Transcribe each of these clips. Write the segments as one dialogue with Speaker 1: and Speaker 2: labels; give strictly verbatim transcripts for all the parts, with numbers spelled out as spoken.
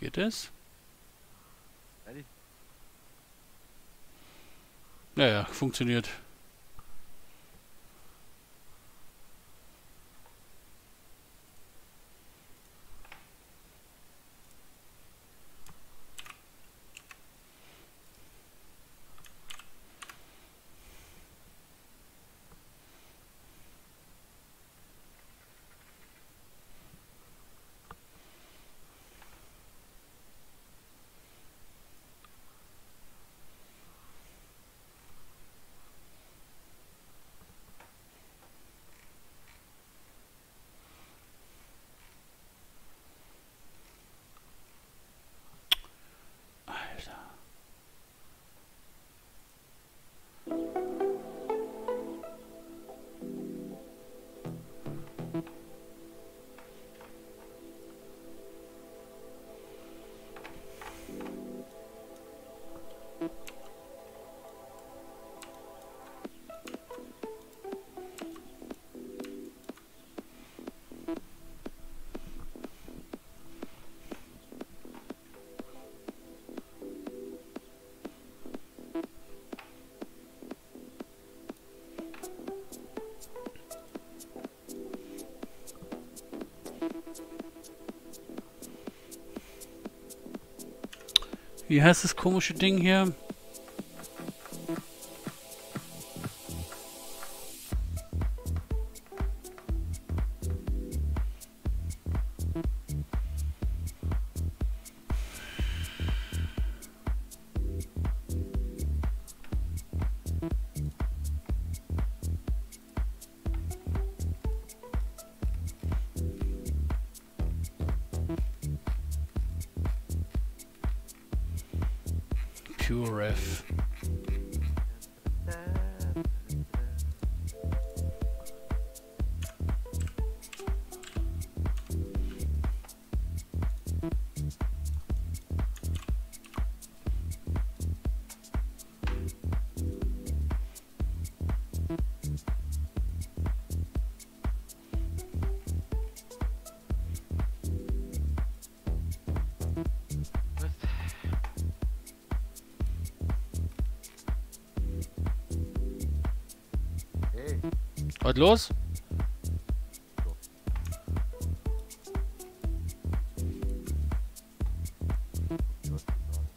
Speaker 1: Geht es?
Speaker 2: Ehrlich?
Speaker 1: Ja, ja, funktioniert. Wie heißt das komische Ding hier? PureRef.
Speaker 2: Hey,
Speaker 1: Was los?
Speaker 2: was zu sagen.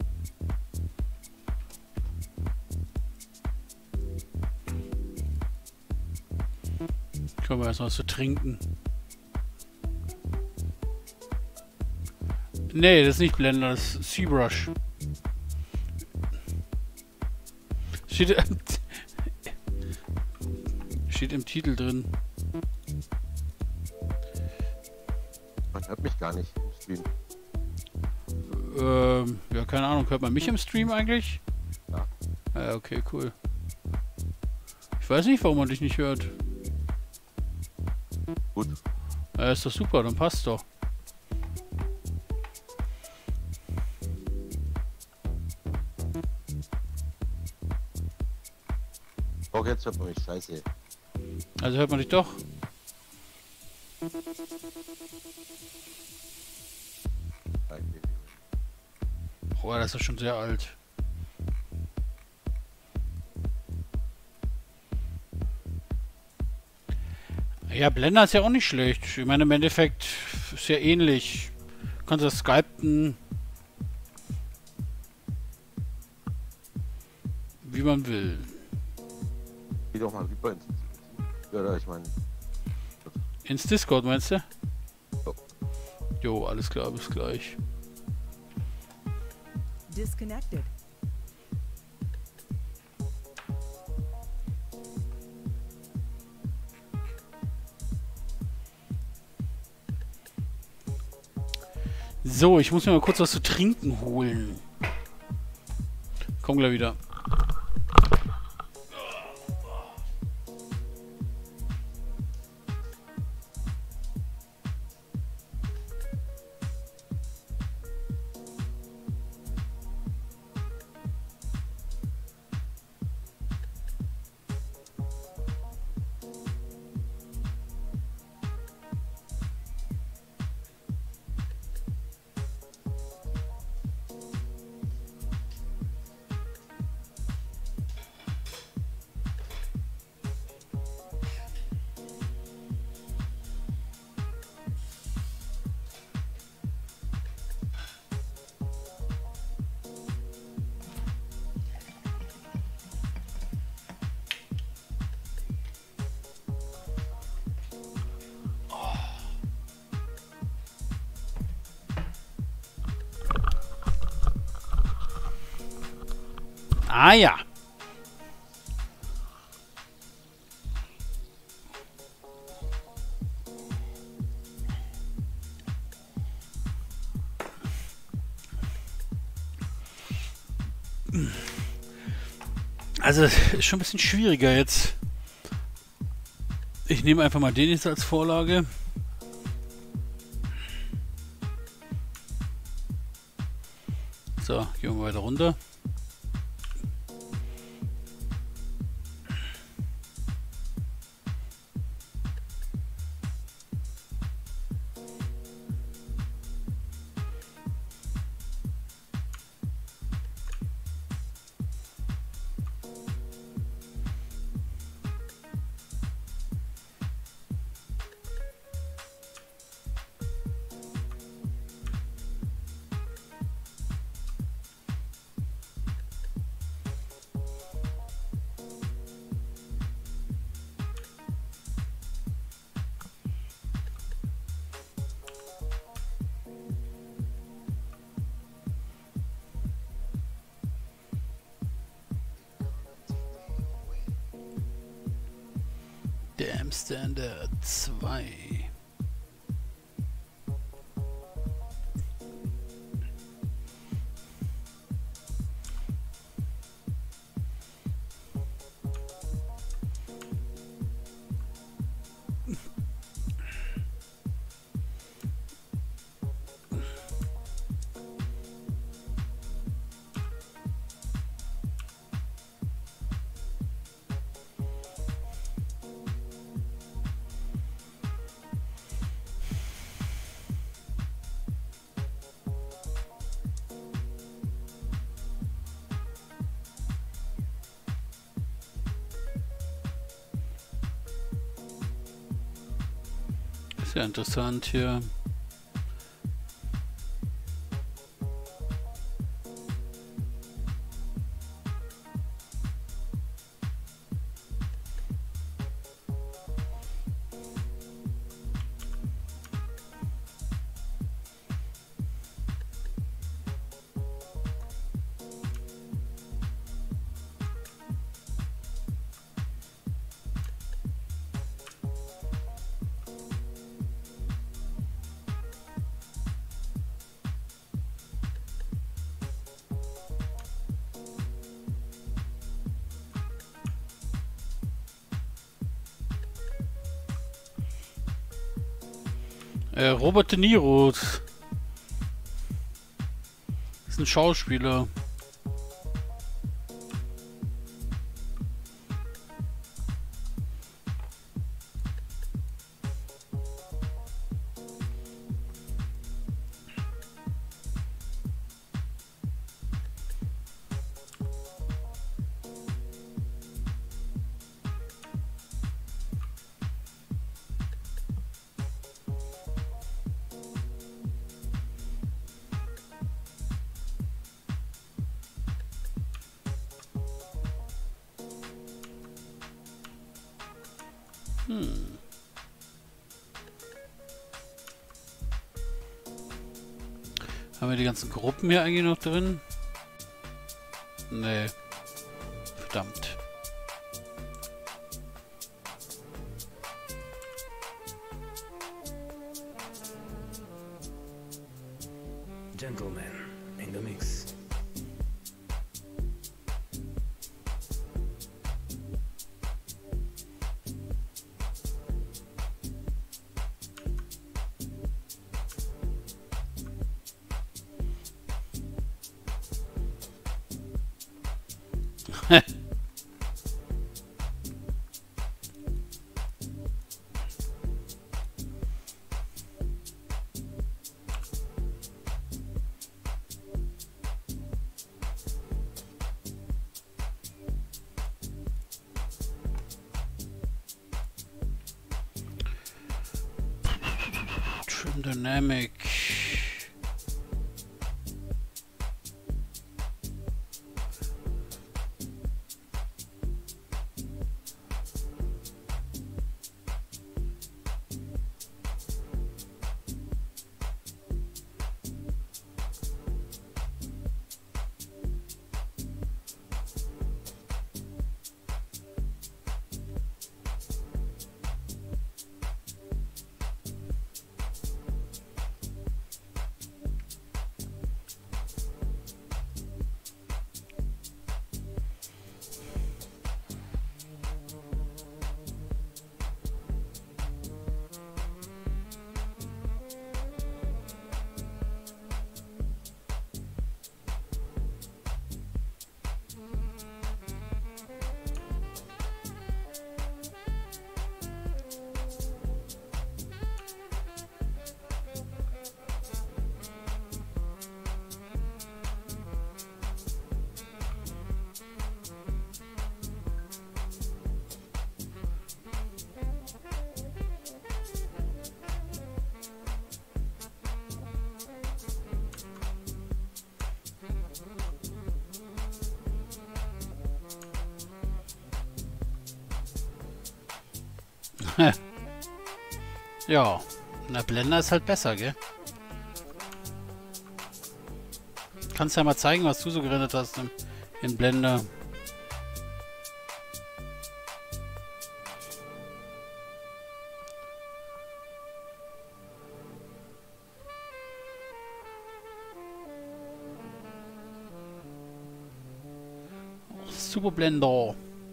Speaker 1: Können wir erst was zu trinken. Nee, das ist nicht Blender, das ist ZBrush. Steht, steht im Titel drin.
Speaker 2: Man hört mich gar nicht im Stream.
Speaker 1: Ähm, ja, keine Ahnung, hört man mich im Stream eigentlich?
Speaker 2: Ja.
Speaker 1: Ja, okay, cool. Ich weiß nicht, warum man dich nicht hört.
Speaker 2: Gut.
Speaker 1: Ja, ist doch super, dann passt doch.
Speaker 2: Auch jetzt hört man mich scheiße.
Speaker 1: Also hört man dich doch.
Speaker 2: Danke.
Speaker 1: Boah, das ist doch schon sehr alt. Ja, Blender ist ja auch nicht schlecht. Ich meine, im Endeffekt ist ja ähnlich. Du kannst das skypen, wie man will.
Speaker 2: Geh doch mal rüber ins... Ja, oder ich meine...
Speaker 1: Ins Discord, meinst du?
Speaker 2: Jo.
Speaker 1: Jo, alles klar, bis gleich.
Speaker 3: Disconnected.
Speaker 1: So, ich muss mir mal kurz was zu trinken holen. Komm gleich wieder. Ah ja. Also ist schon ein bisschen schwieriger jetzt. Ich nehme einfach mal den jetzt als Vorlage. So, gehen wir weiter runter. Dam Standard zwei. Sehr interessant hier. Äh, Robert De Niro ist ein Schauspieler. Hm. Haben wir die ganzen Gruppen hier eigentlich noch drin? Nee. Verdammt.
Speaker 3: Gentlemen in the mix. Trim Dynamic.
Speaker 1: Ja, na Blender ist halt besser, gell? Kannst ja mal zeigen, was du so gerendert hast im, in Blender. Super Blender.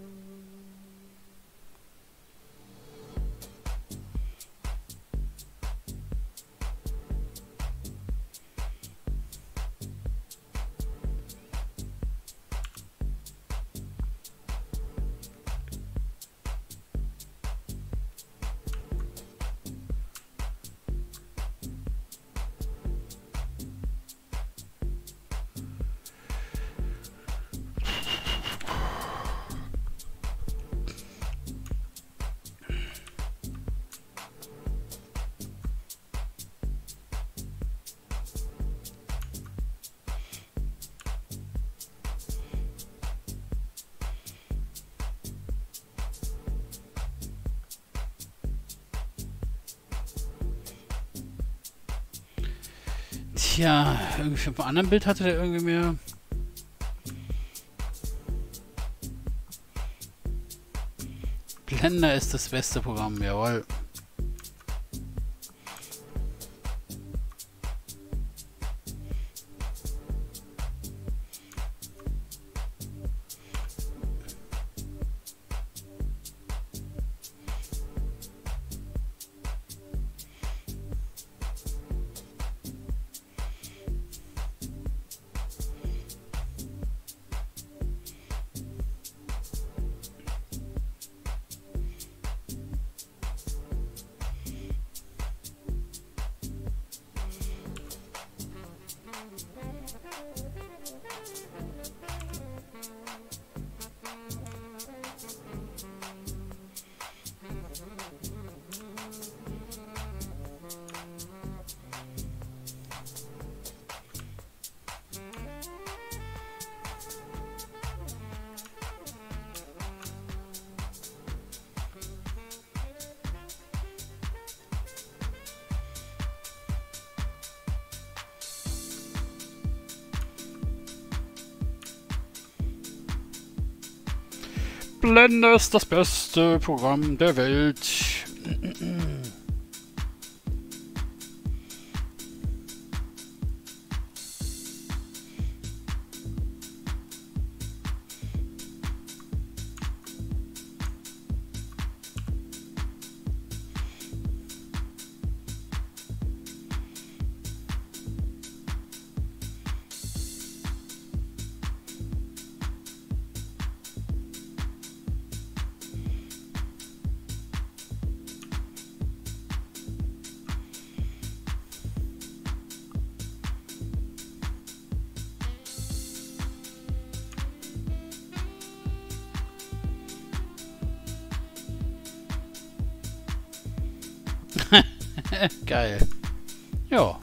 Speaker 1: Tja, irgendwie auf einem anderen Bild hatte der irgendwie mehr. Blender ist das beste Programm, jawohl. Blender ist das beste Programm der Welt. Geil. Ja.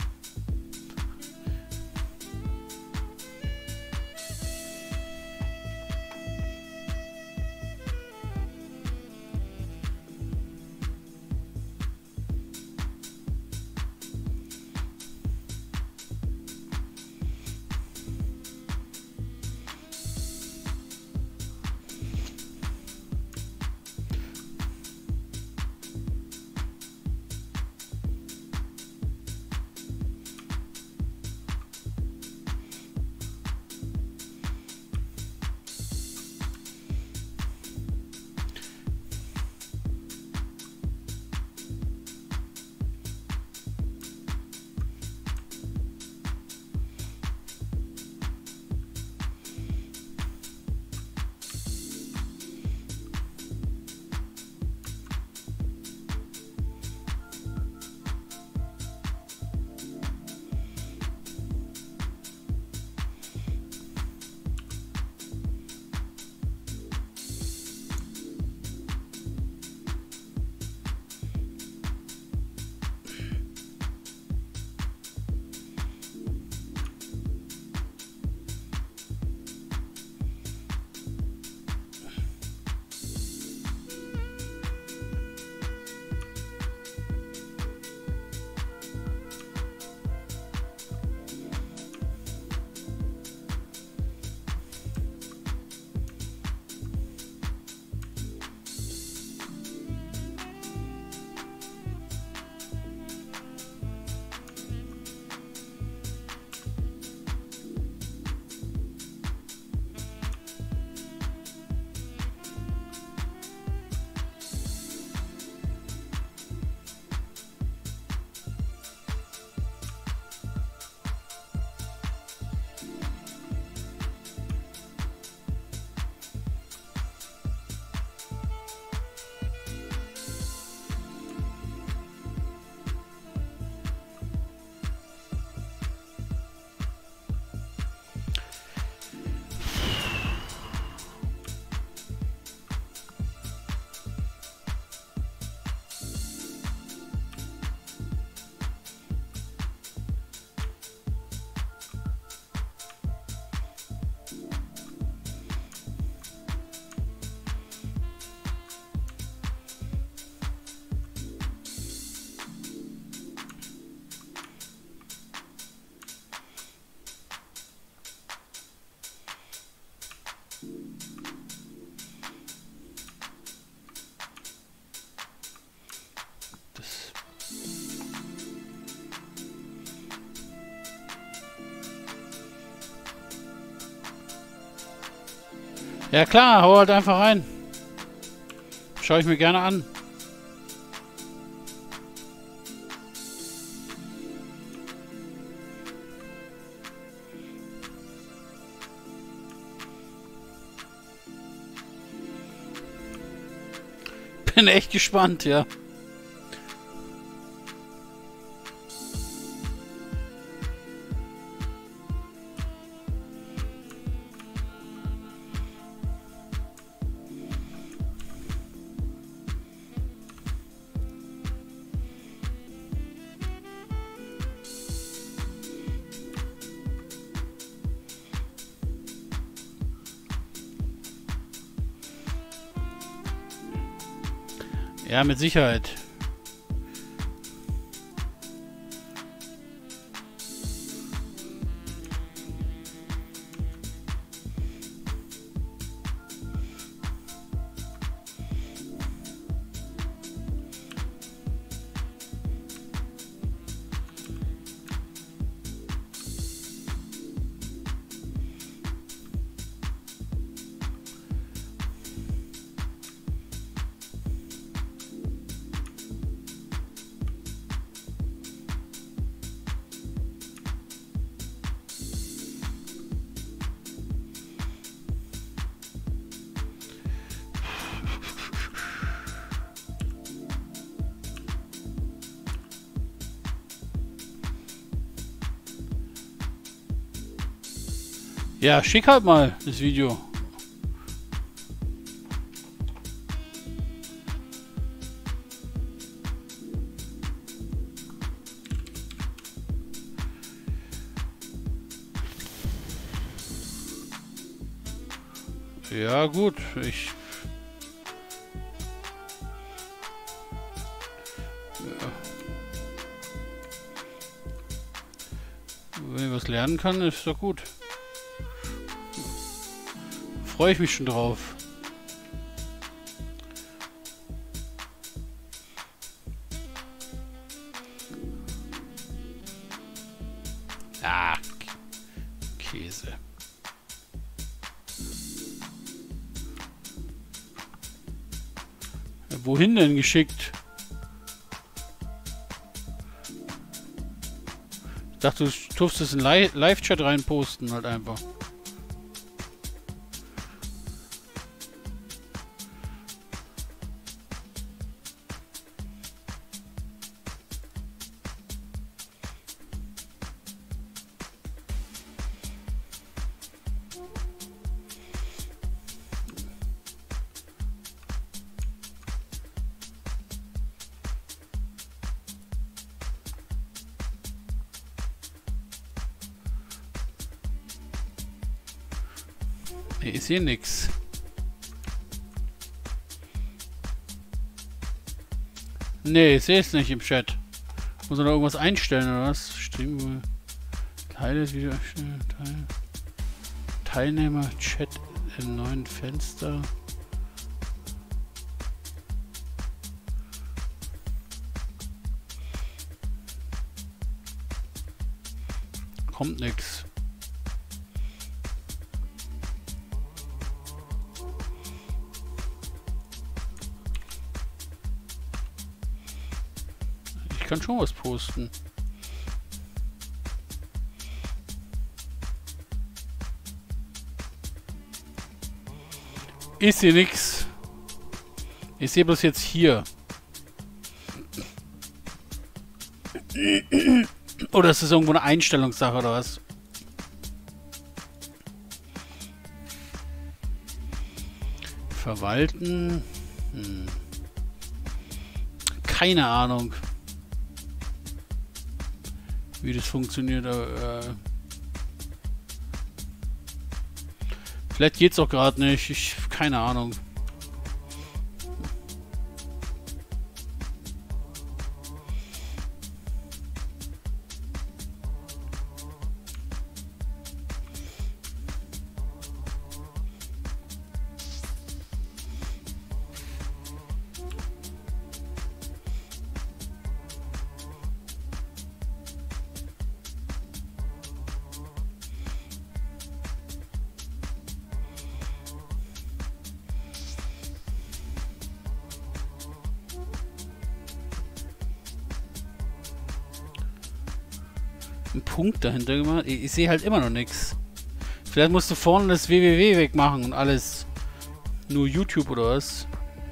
Speaker 1: Ja klar, hau halt einfach rein. Schau ich mir gerne an. Bin echt gespannt, ja. Ja, mit Sicherheit. Ja, schick halt mal das Video. Ja gut, ich... Ja. Wenn ich was lernen kann, ist doch gut. Freue ich mich schon drauf. Ah, Käse. Ja, wohin denn geschickt? Ich dachte, du durftest es in Live-Chat reinposten, halt einfach. Nee, ist hier nix. Nee, ich sehe es nicht im Chat. Muss man da irgendwas einstellen oder was? Stream Teile Video Teil, Teilnehmer Chat im neuen Fenster. Kommt nix. Ich kann schon was posten. Ich sehe nix. Ich sehe bloß jetzt hier. Oder ist das irgendwo eine Einstellungssache oder was? Verwalten. Hm. Keine Ahnung, wie das funktioniert. Aber, äh vielleicht geht's auch gerade nicht. Ich keine Ahnung. einen Punkt dahinter gemacht. Ich, ich sehe halt immer noch nichts. Vielleicht musst du vorne das W W W wegmachen und alles. Nur YouTube oder was?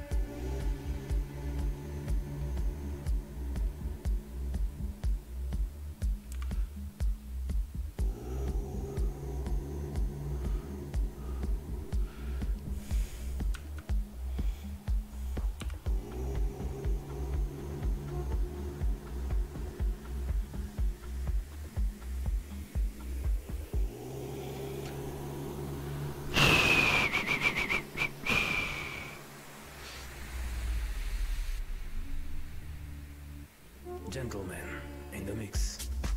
Speaker 3: Gentleman in the mix.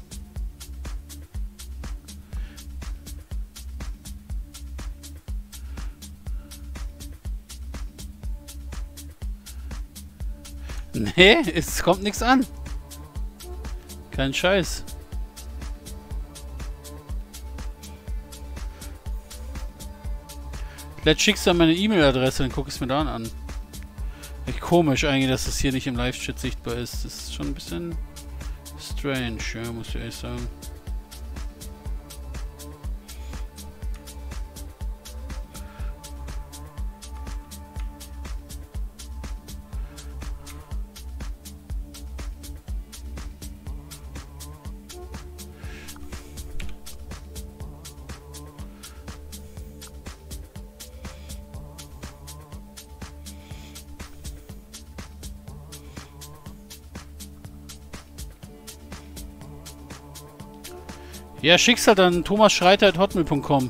Speaker 1: Nee, es kommt nichts an. Kein Scheiß. Vielleicht schickst du an meine E-Mail-Adresse, dann guck ich es mir dann an. Echt komisch eigentlich, dass das hier nicht im Live-Chat sichtbar ist. Das ist schon ein bisschen strange, ja, muss ich ehrlich sagen. Ja, schick's halt an thomas schreiter at hotmail punkt com.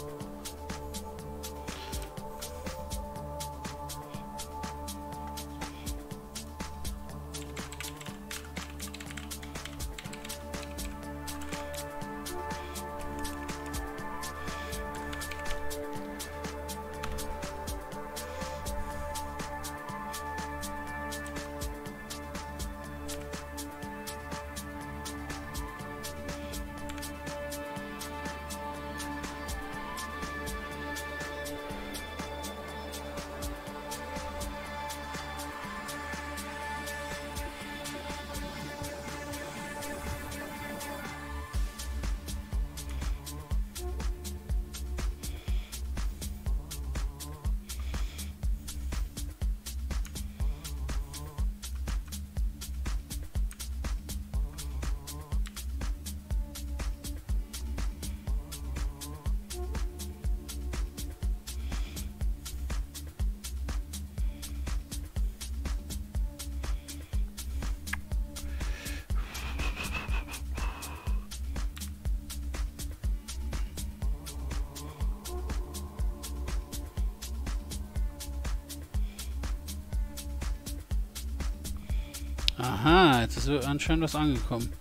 Speaker 1: Aha, jetzt ist anscheinend was angekommen.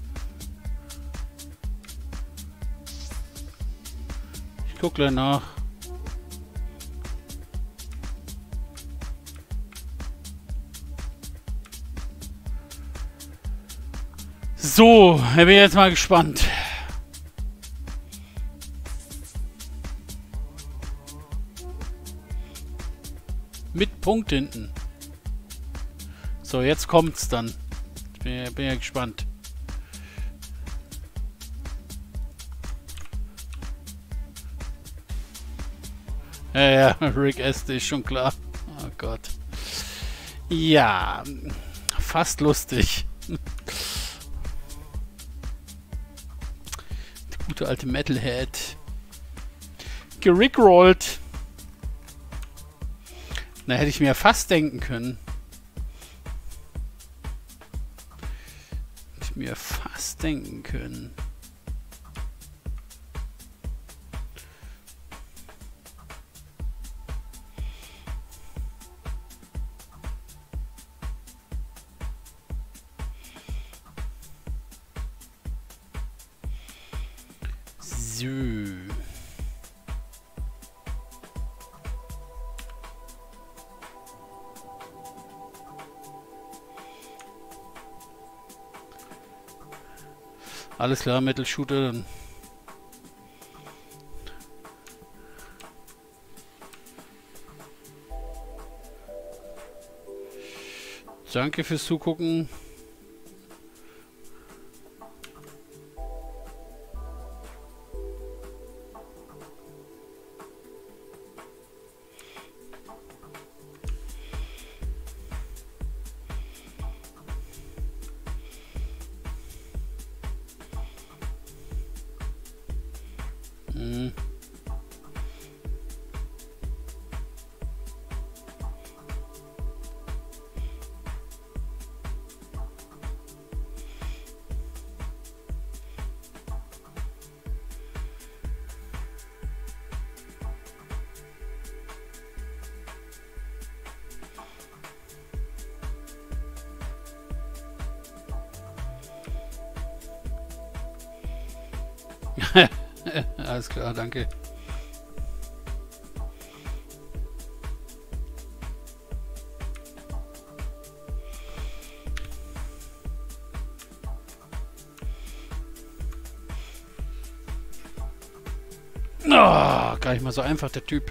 Speaker 1: Ich guck gleich nach. So, ich bin jetzt mal gespannt. Mit Punkt hinten. So, jetzt kommt's dann. Ich bin, bin ja gespannt. Ja, ja, Rick Astley ist schon klar. Oh Gott. Ja, fast lustig. Der gute alte Metalhead. Gerickrollt. Da hätte ich mir fast denken können. Hätte ich mir fast denken können. So. Alles klar, Metal Shooter dann. Danke fürs Zugucken. Hm. Alles klar, danke. Oh, gar nicht mal so einfach, der Typ.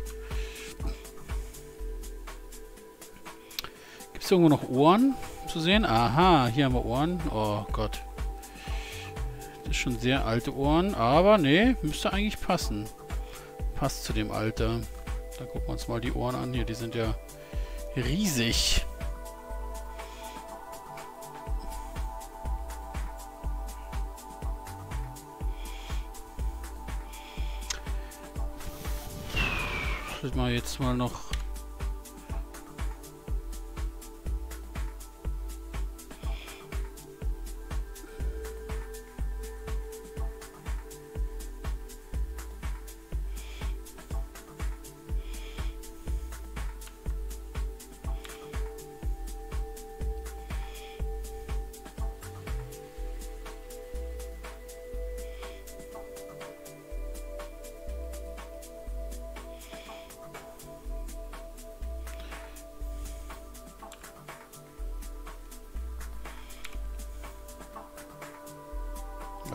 Speaker 1: Gibt es irgendwo noch Ohren zu sehen? Aha, hier haben wir Ohren. Oh Gott. Das ist schon sehr alte Ohren, aber nee, müsste eigentlich passen. Passt zu dem Alter. Da gucken wir uns mal die Ohren an hier, die sind ja riesig. Das mal jetzt mal noch. Ja.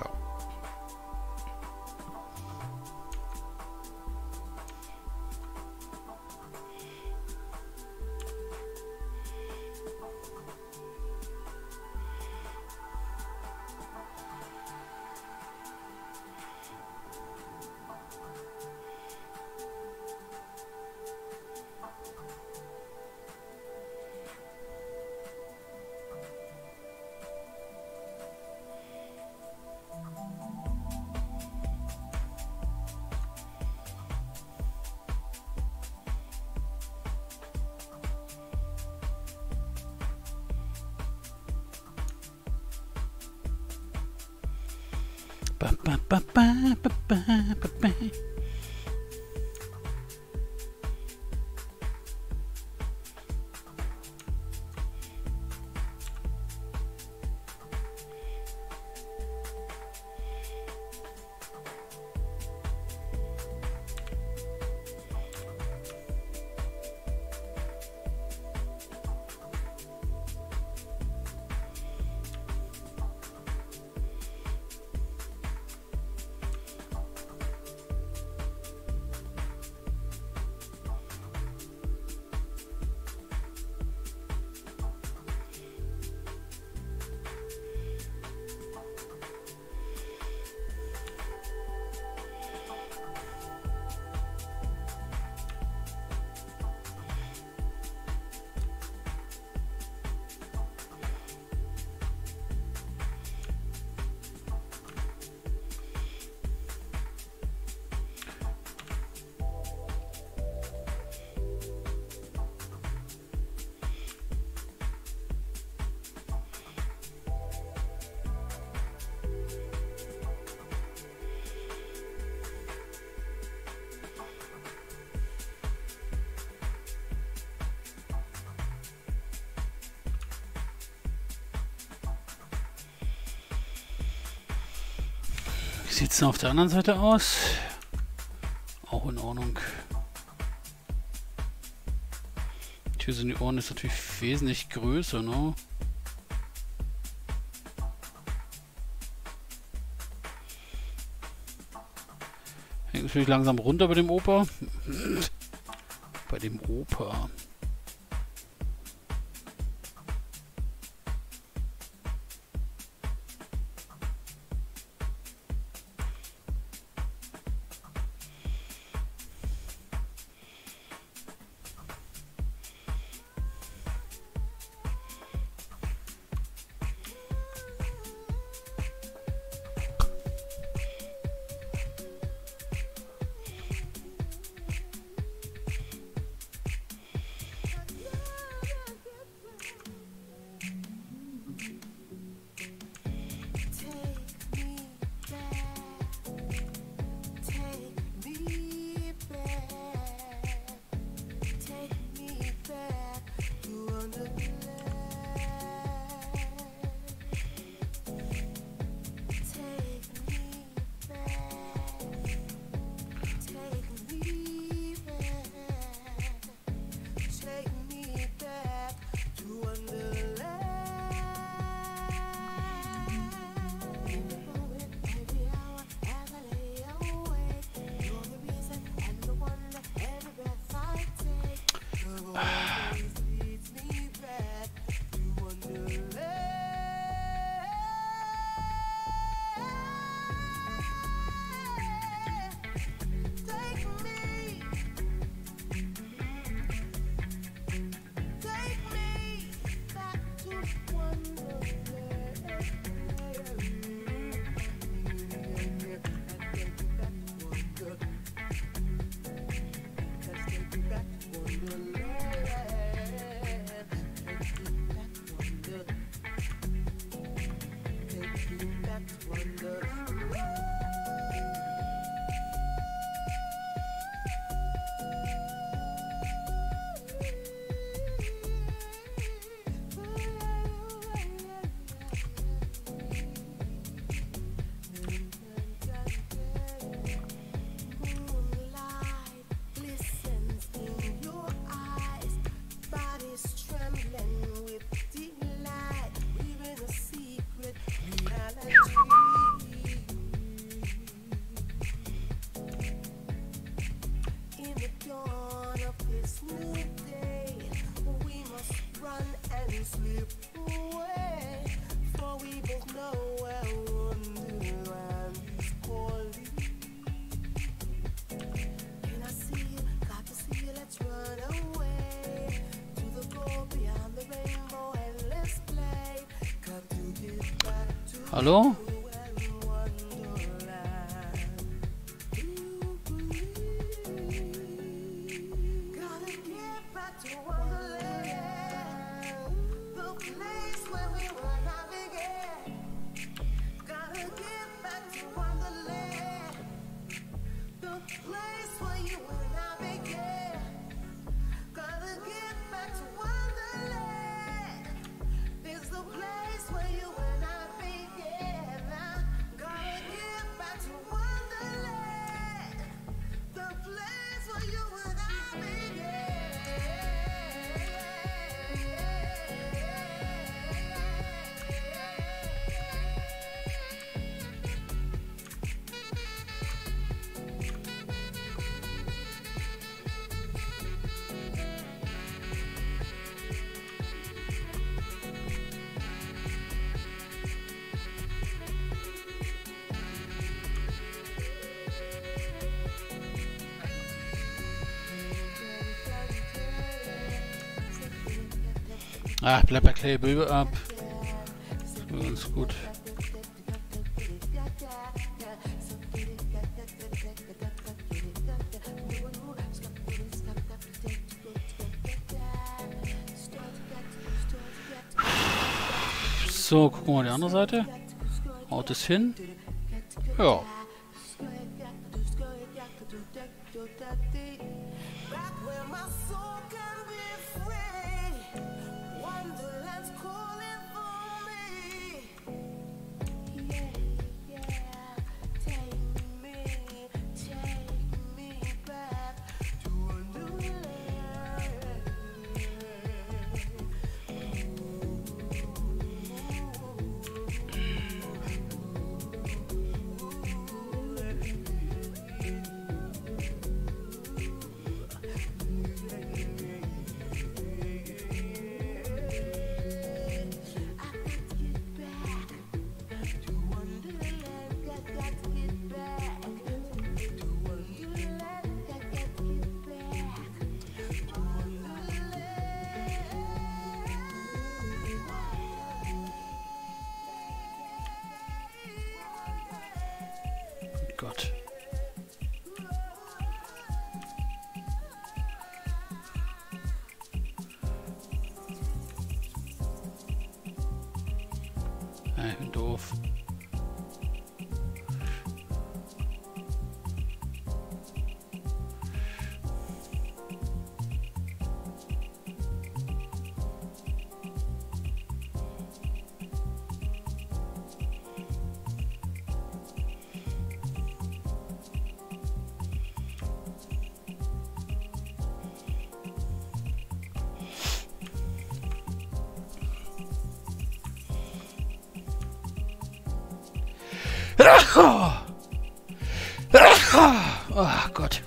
Speaker 1: Ba, ba, ba, ba, ba, ba, ba, ba. Wie sieht es auf der anderen Seite aus? Auch in Ordnung. Hier sind die Ohren ist natürlich wesentlich größer, ne? Hängt natürlich langsam runter bei dem Opa. Bei dem Opa. Hallo? Ach, bleib bei Clay Böbe ab. Das war ganz gut. So, gucken wir mal die andere Seite. Haut es hin. Ja. Gott. Ja, ich bin doof. Oh Gott.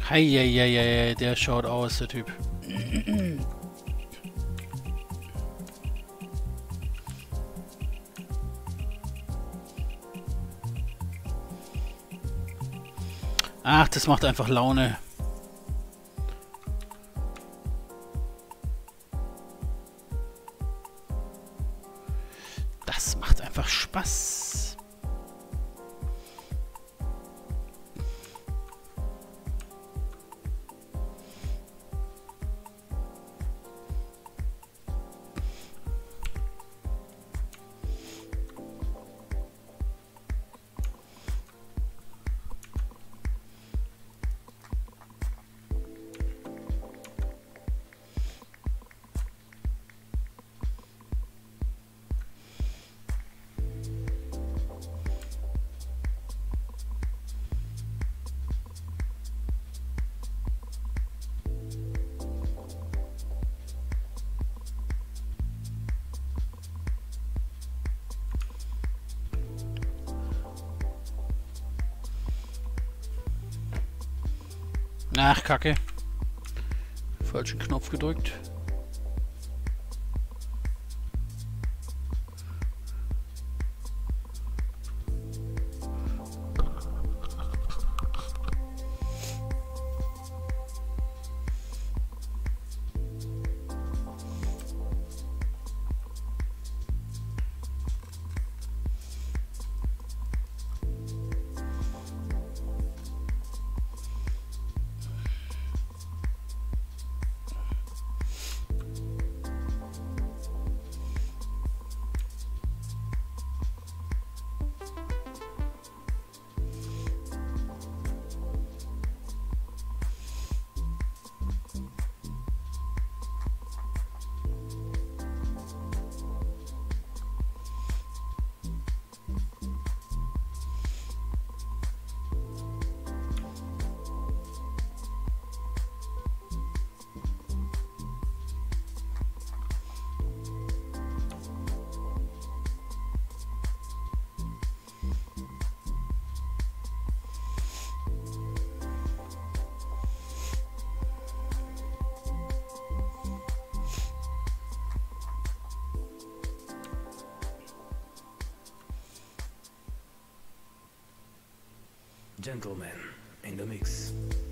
Speaker 1: Heieieiei, der schaut aus, der Typ. Ach, das macht einfach Laune. Das macht einfach Spaß. Ach, Kacke. Falschen Knopf gedrückt.
Speaker 3: Gentleman in the mix.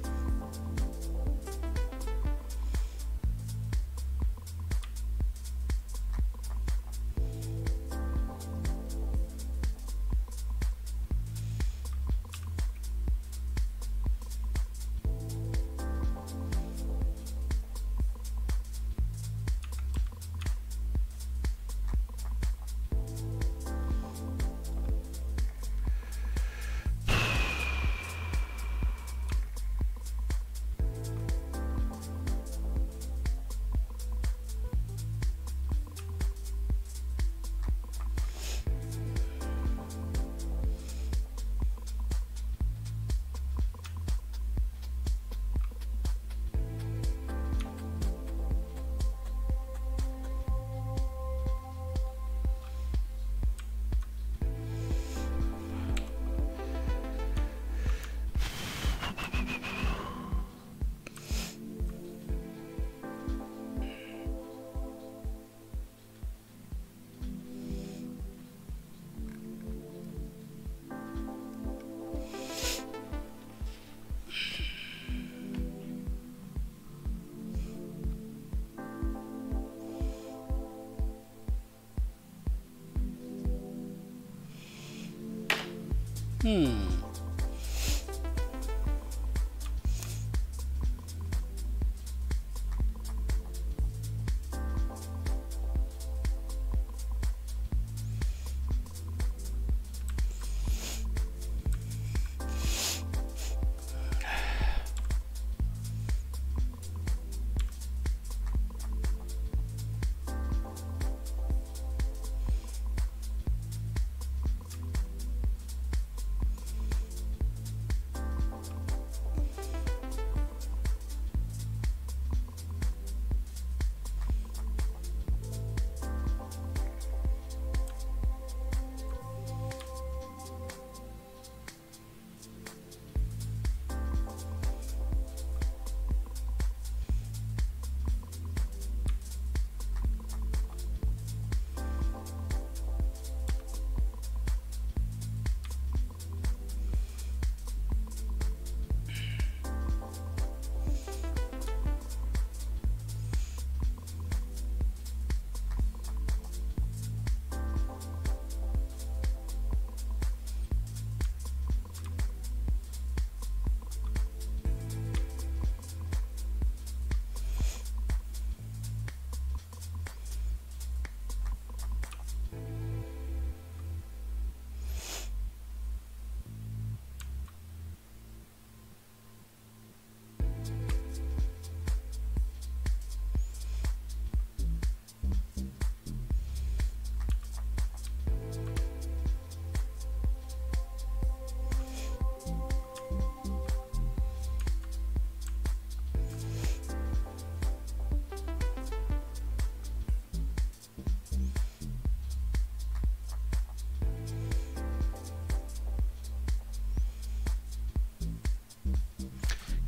Speaker 1: Hm.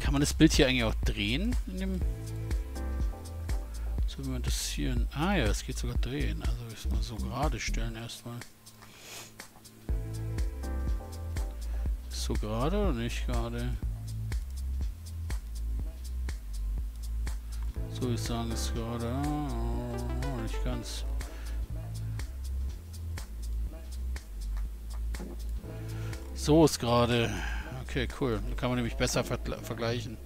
Speaker 1: Kann man das Bild hier eigentlich auch drehen? In dem so wie man das hier... Ah ja, es geht sogar drehen. Also ich mal so gerade stellen erstmal. Ist so gerade oder nicht gerade? So ich sagen ist gerade... Oh, nicht ganz. So ist gerade. Okay, cool. Da kann man nämlich besser ver vergleichen.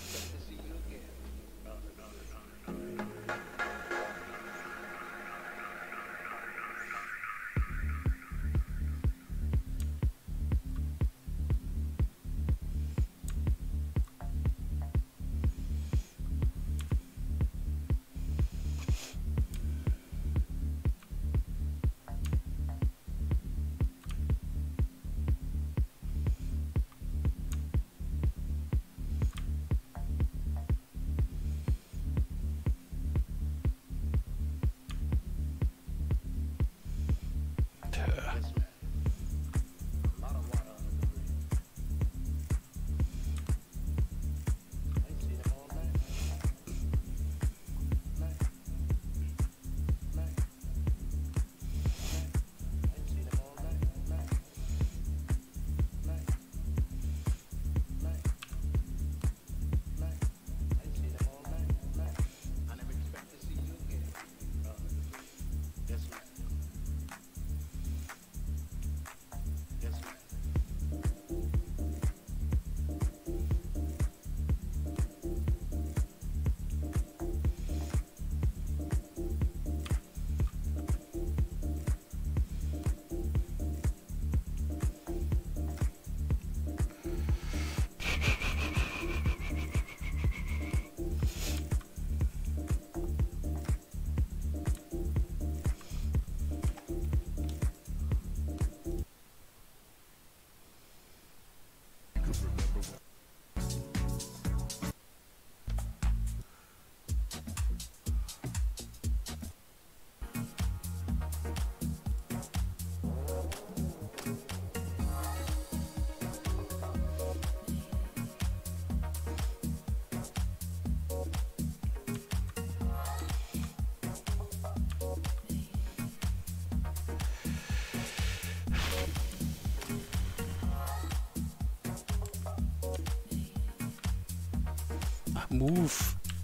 Speaker 1: Move.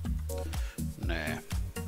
Speaker 1: Nee.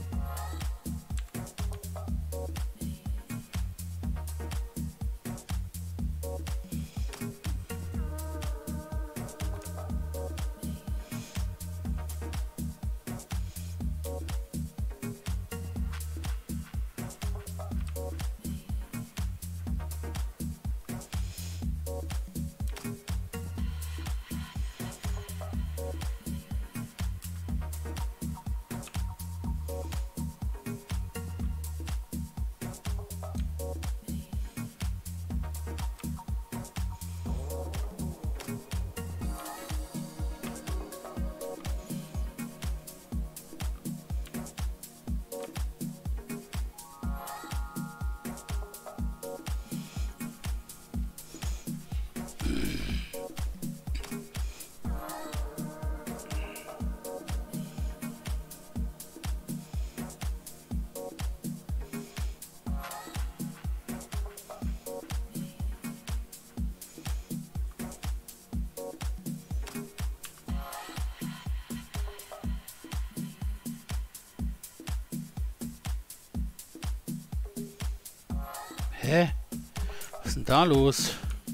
Speaker 1: Hä? Was ist denn da los?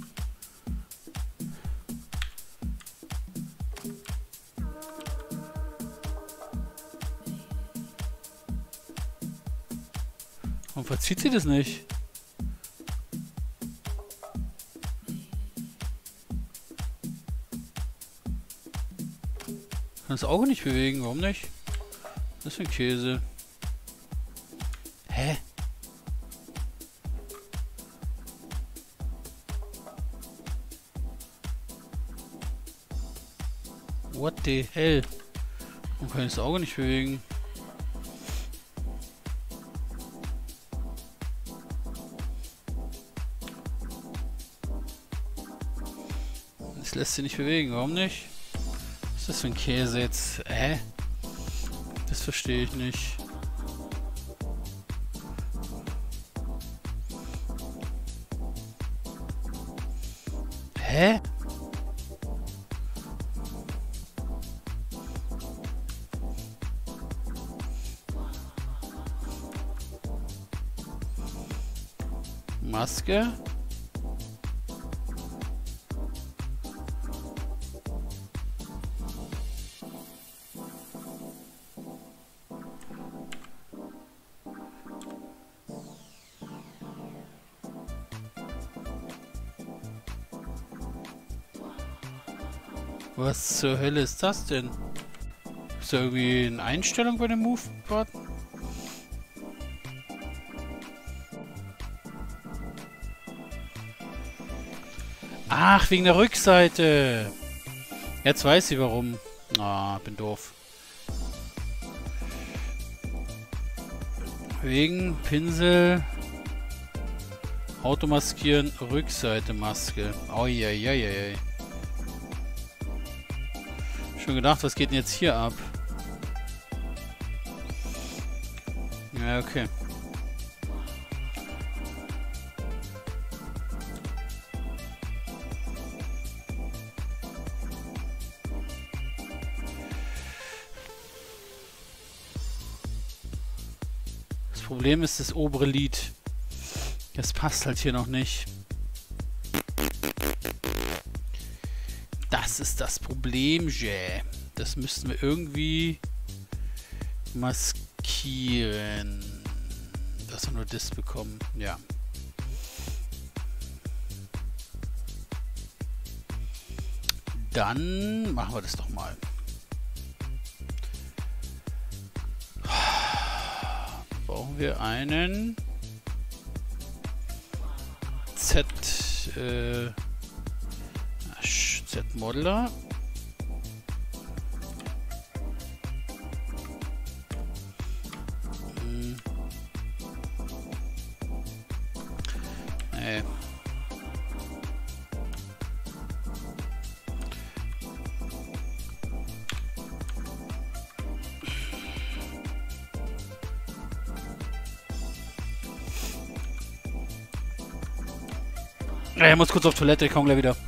Speaker 1: Warum verzieht sie das nicht? Kann das Auge nicht bewegen, warum nicht? Das ist ein Käse. Hä? What the hell? Warum kann ich das Auge nicht bewegen? Das lässt sich nicht bewegen, warum nicht? ist das für ein Käse jetzt? Hä? Das verstehe ich nicht. Hä? Maske? Was zur Hölle ist das denn? Ist da irgendwie eine Einstellung bei dem Move-Button? Ach, wegen der Rückseite. Jetzt weiß ich warum. Ah, bin doof. Wegen Pinsel. Automaskieren, Rückseite Maske. Auiuiuiui. Schon gedacht, was geht denn jetzt hier ab? Ja, okay. Das Problem ist das obere Lid. Das passt halt hier noch nicht. Das ist das Problem, yeah. Das müssten wir irgendwie maskieren. Dass wir nur das bekommen. Ja. Dann machen wir das doch mal. Brauchen wir einen Z äh, Z-Modeler. Hm. Nee. Er muss kurz auf Toilette, ich komme gleich wieder.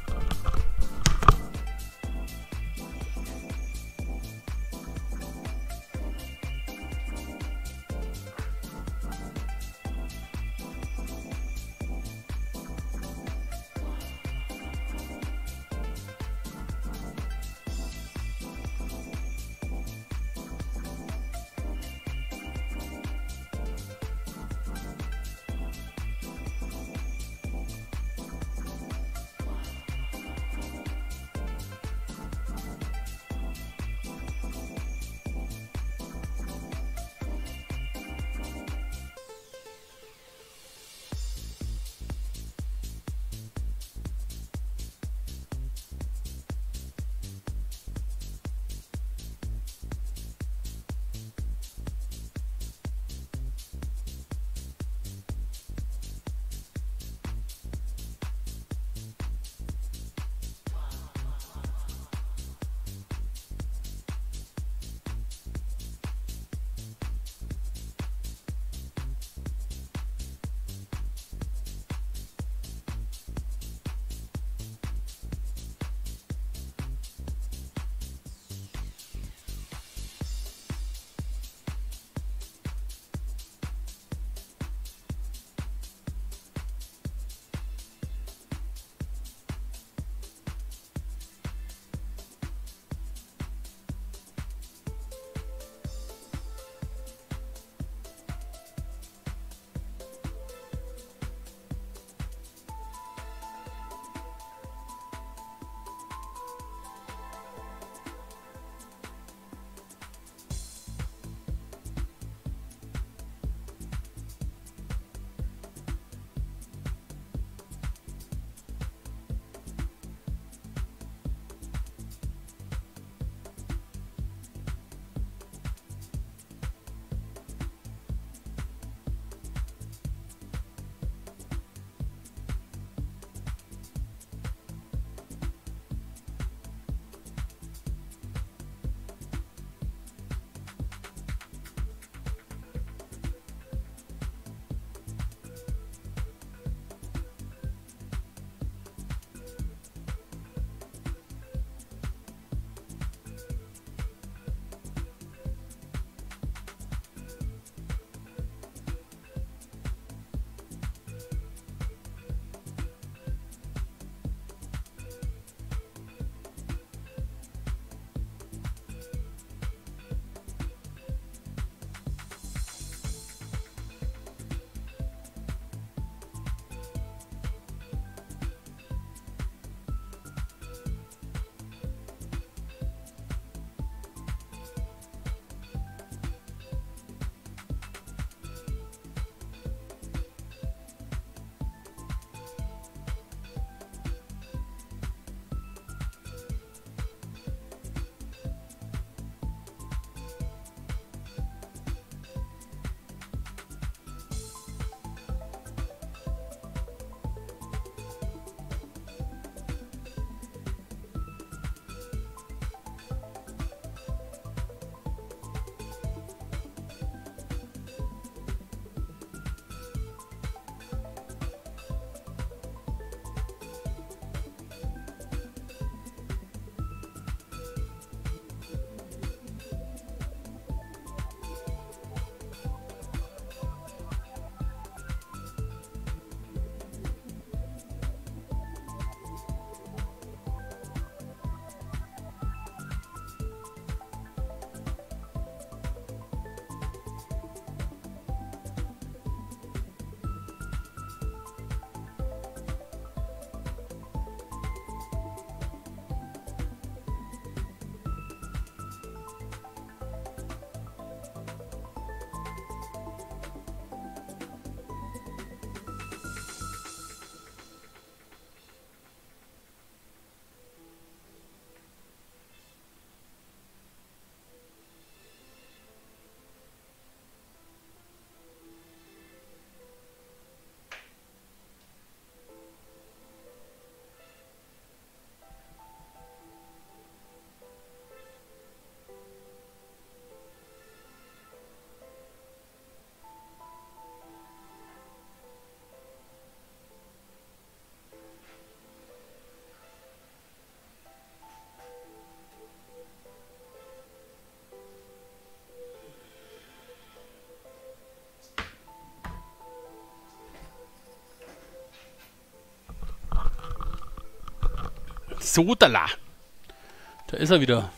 Speaker 1: Sodala. Da ist er wieder.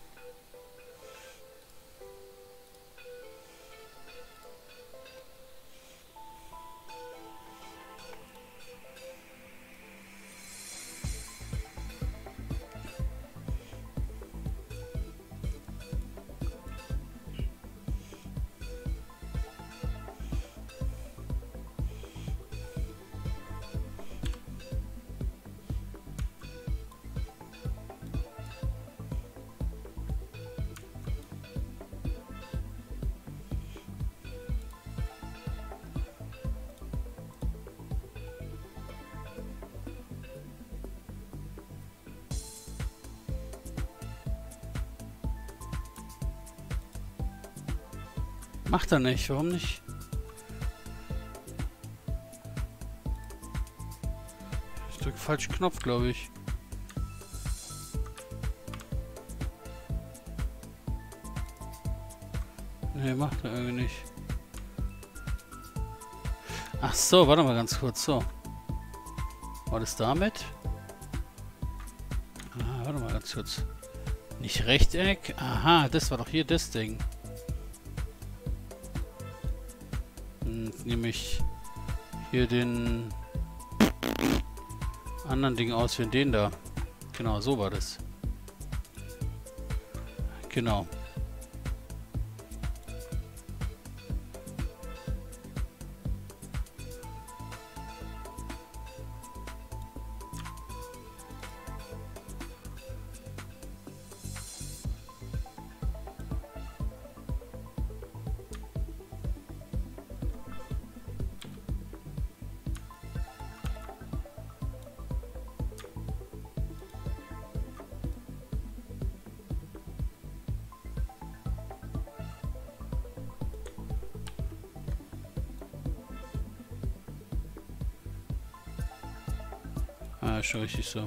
Speaker 1: Macht er nicht, warum nicht? Ich drücke falschen Knopf, glaube ich. Ne, macht er irgendwie nicht. Ach so, warte mal ganz kurz, so. War das damit? Ah, warte mal ganz kurz. Nicht Rechteck? Aha, das war doch hier das Ding. Nehme ich hier den anderen Ding aus wie den da. Genau, so war das. Genau. Ah, schon richtig so.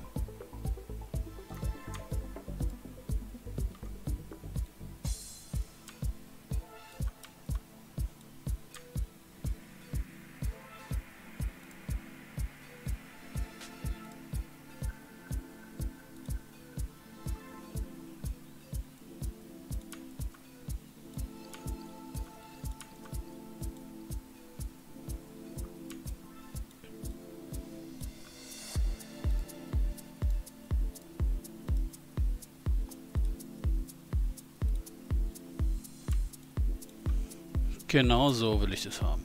Speaker 1: Genau so will ich das haben.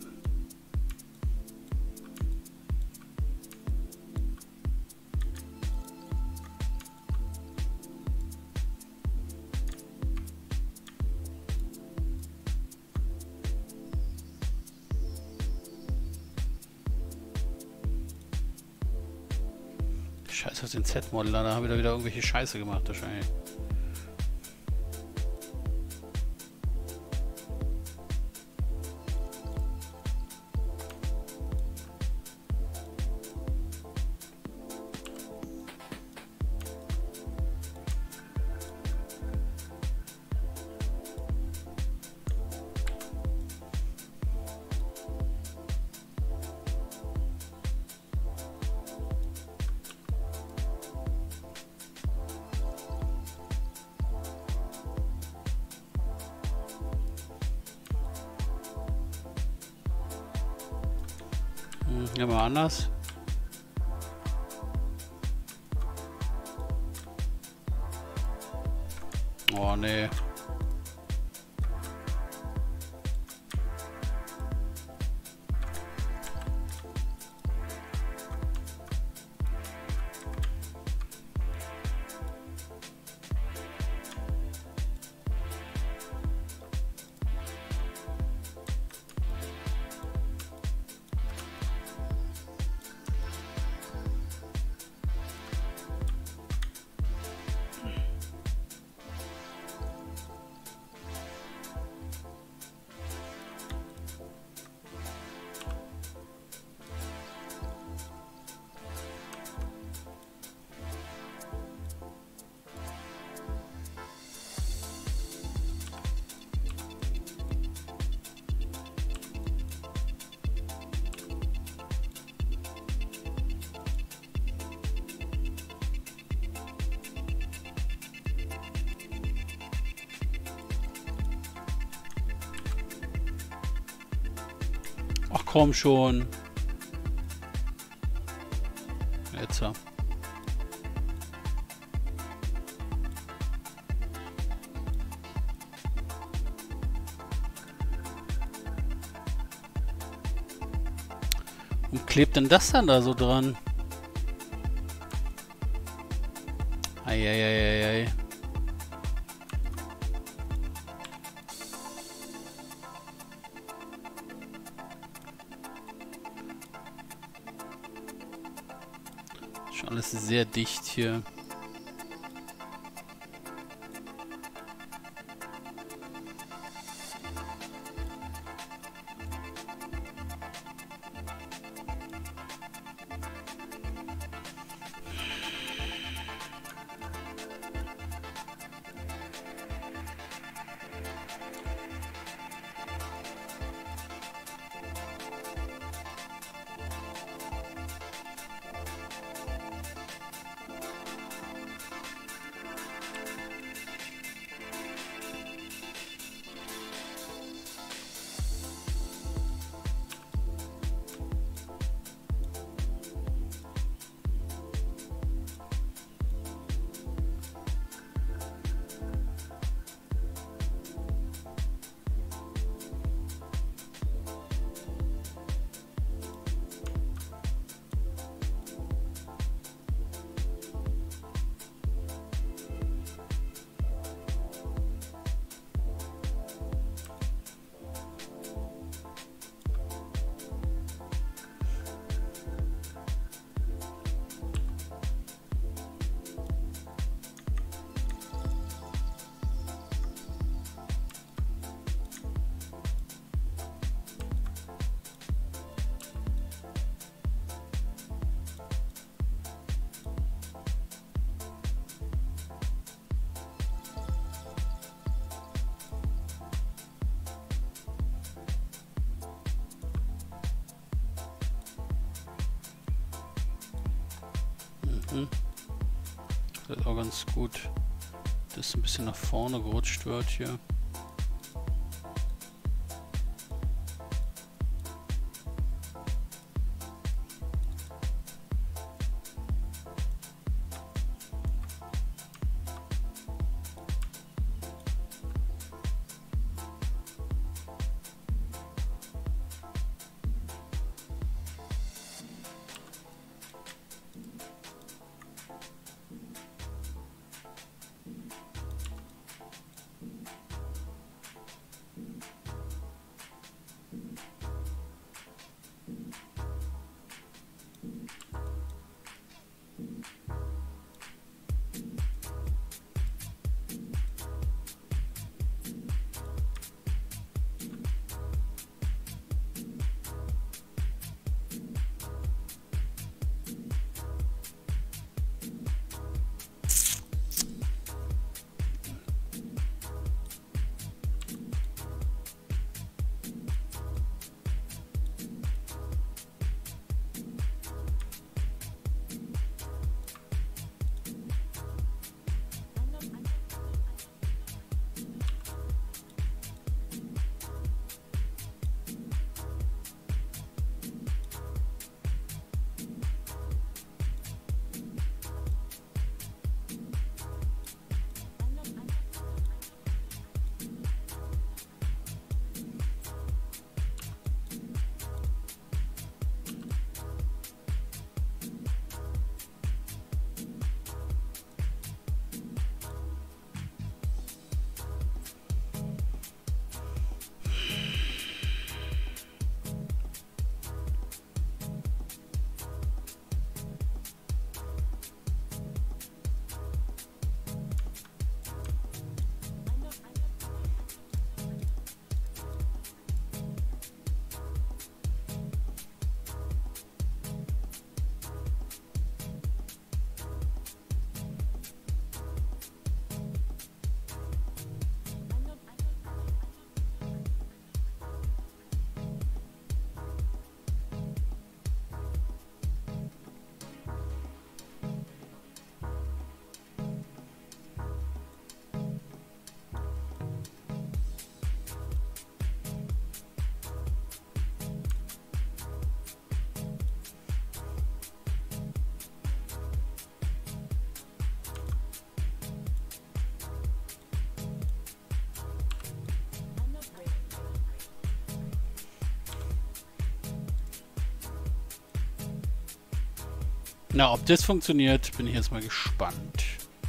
Speaker 1: Scheiße, aus den Z-Model, da haben wir da wieder irgendwelche Scheiße gemacht wahrscheinlich. Ja, mal anders. Oh, nee. komm schon. Jetzt ja. Und klebt denn das dann da so dran? Eieieiei. Schon alles sehr dicht hier. Das ist auch ganz gut, dass ein bisschen nach vorne gerutscht wird hier. Na, ob das funktioniert, bin ich jetzt mal gespannt.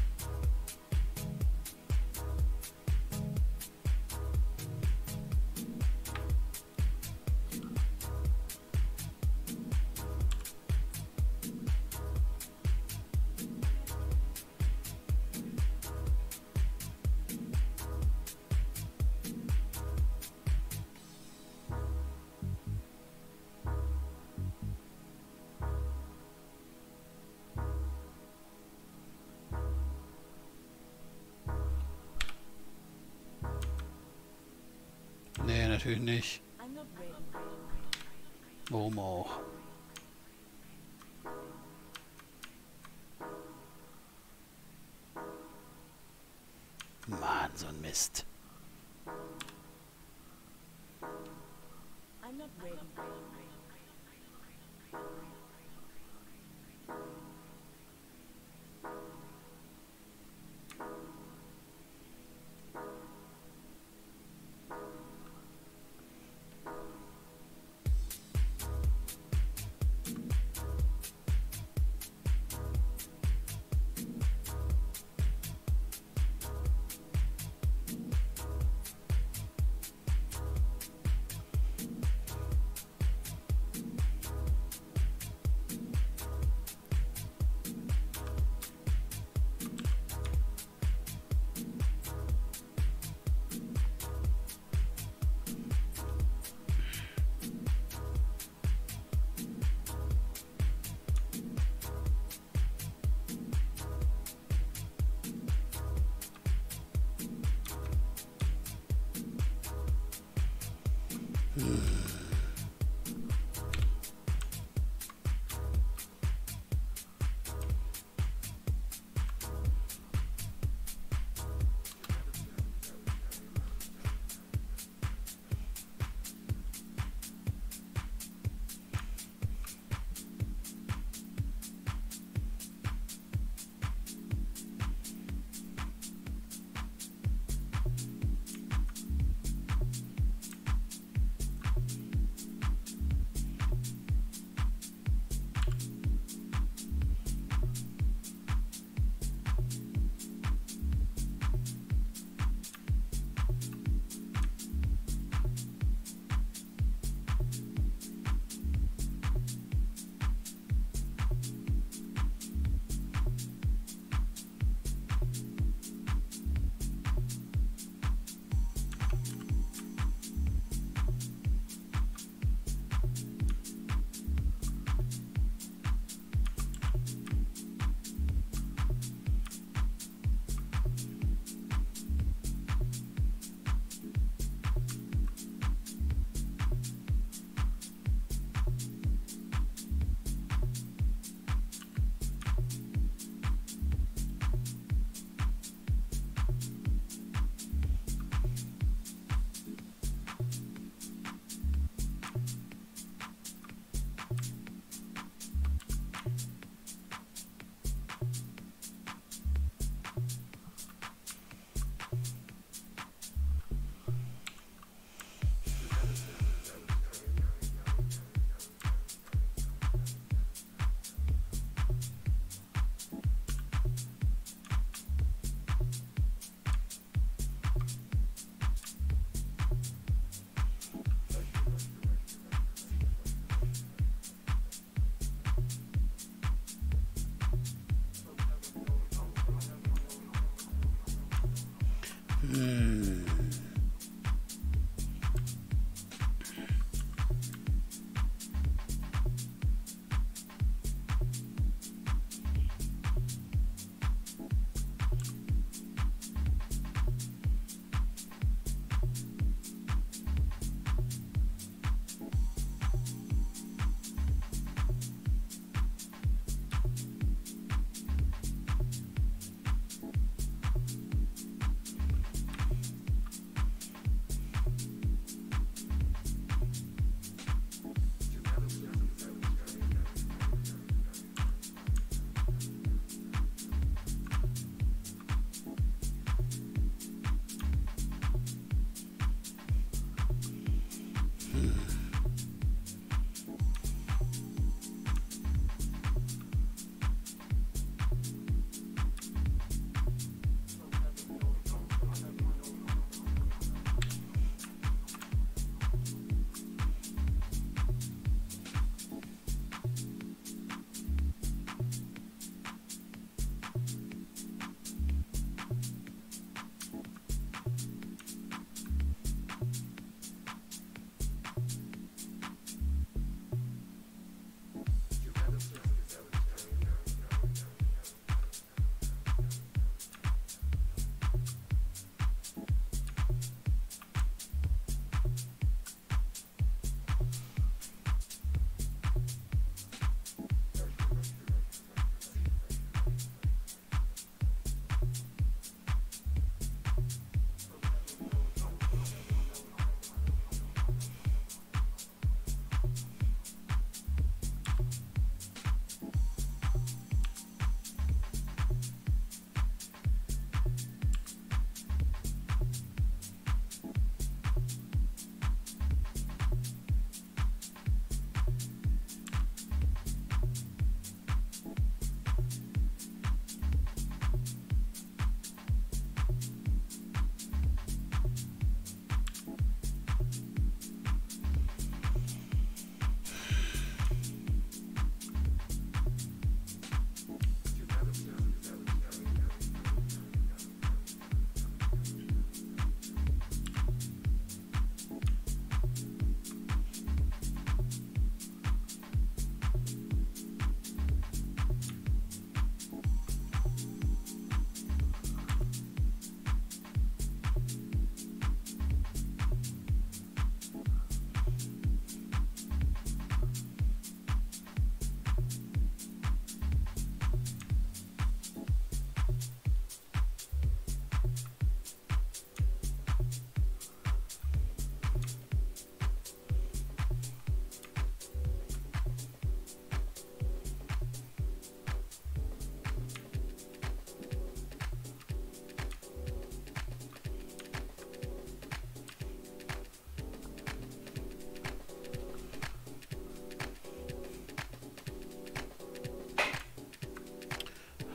Speaker 1: Nee, natürlich nicht. Warum auch? Mann, so ein Mist.
Speaker 4: I'm not ready.
Speaker 1: Hm.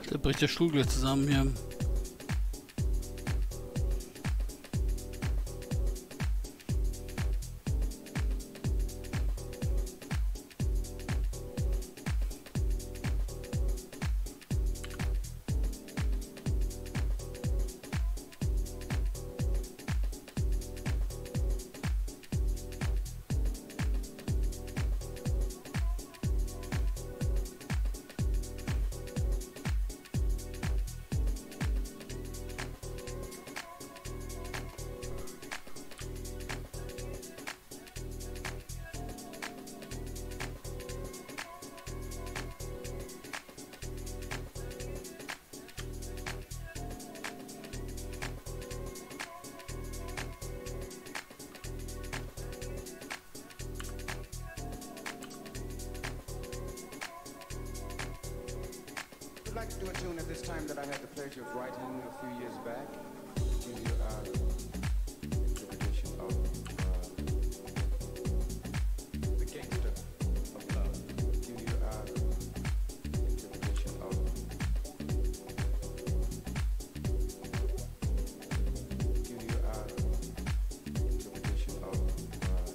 Speaker 1: Da bricht der Stuhl gleich zusammen hier.
Speaker 4: I'd like to do a tune at this time that I had the pleasure of writing a few years back. To you, uh, interpretation of uh, the gangster of love. To you, uh, interpretation of to you, uh, interpretation of uh,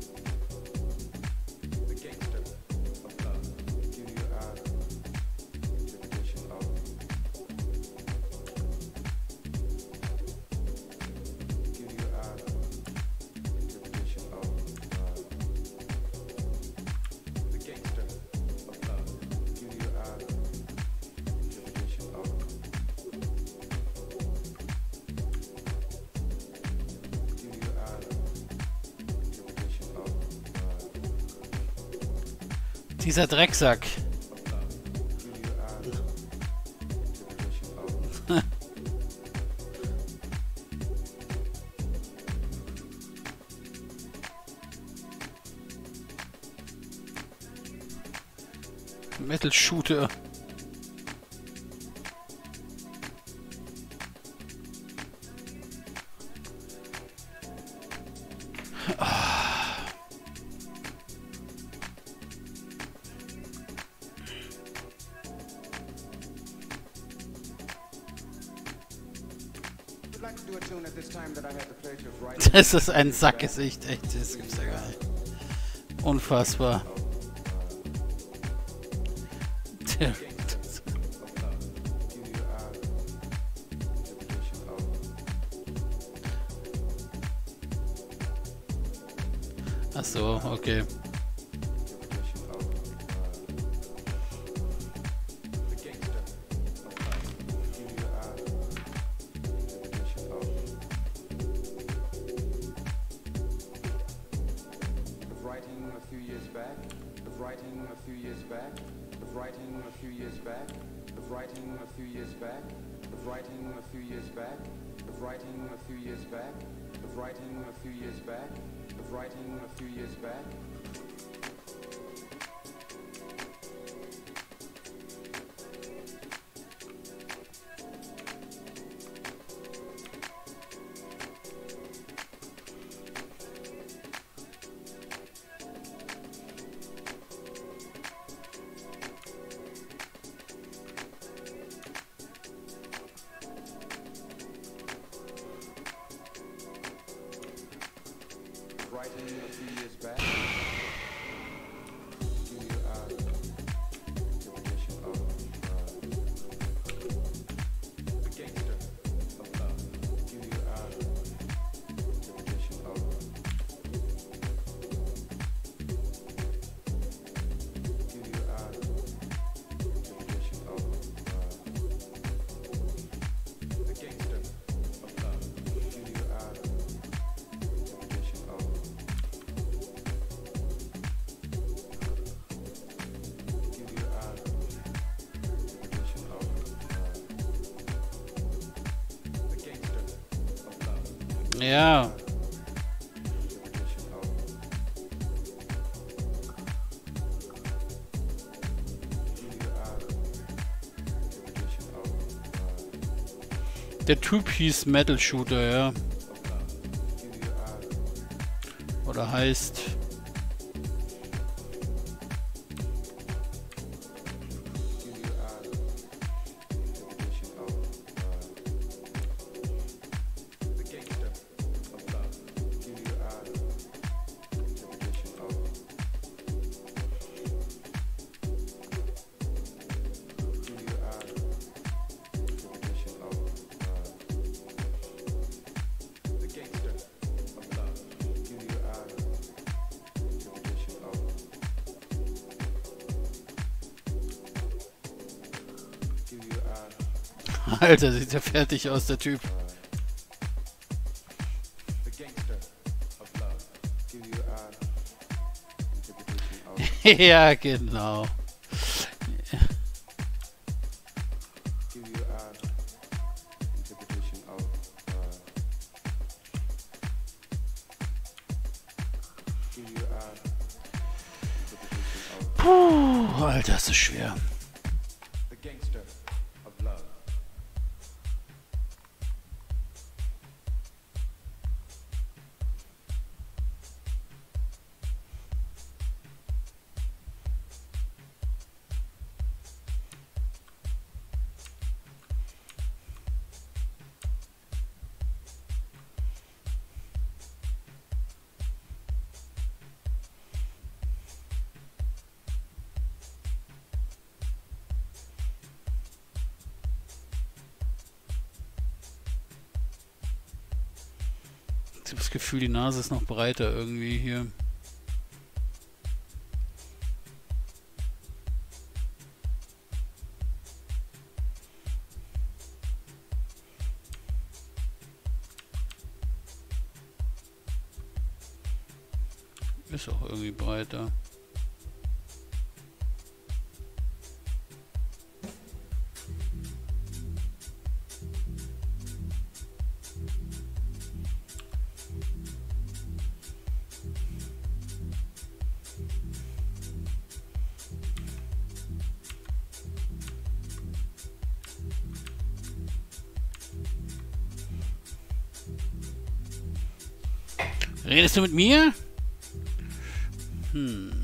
Speaker 4: the gangster of love. To you, uh, interpretation of give you uh interpretation of uh, the gangster of love. Give you uh interpretation of give you uh interpretation of uh,
Speaker 1: Dieser Drecksack.
Speaker 4: of love. Give you uh interpretation of
Speaker 1: Metal Shooter.
Speaker 4: I'd like to do a tune at this time that I had the pleasure of writing.
Speaker 1: Das ist ein Sackgesicht, echt. Das gibt's ja gar nicht. Unfassbar. Tja. Ach so, okay.
Speaker 4: Writing a few years back, of writing a few years back, of writing a few years back, of writing a few years back, of writing a few years back, of writing a few years back, of writing a few years back, of writing a few years back. Writing a few years back. To you, uh, interpretation of uh, the gangster of love. To you, uh, interpretation of to you, uh, interpretation of uh, the gangster of love. To you, uh, interpretation of give you uh, interpretation of uh, the gangster of love.
Speaker 1: Ja.
Speaker 4: Interpretation of give you uh, interpretation of uh,
Speaker 1: Der Two-Piece Metal Shooter, ja.
Speaker 4: of love. Give you uh,
Speaker 1: Oder heißt.
Speaker 4: give you uh,
Speaker 1: Alter, sieht ja fertig aus, der Typ.
Speaker 4: The gangster of love. Give you our interpretation of
Speaker 1: Ja, genau.
Speaker 4: give you our interpretation of uh, give you our interpretation of
Speaker 1: Puh, Alter, ist das schwer.
Speaker 4: the gangster of love.
Speaker 1: Ich habe das Gefühl, die Nase ist noch breiter irgendwie hier. Ist auch irgendwie breiter. Redest du mit mir? Hm.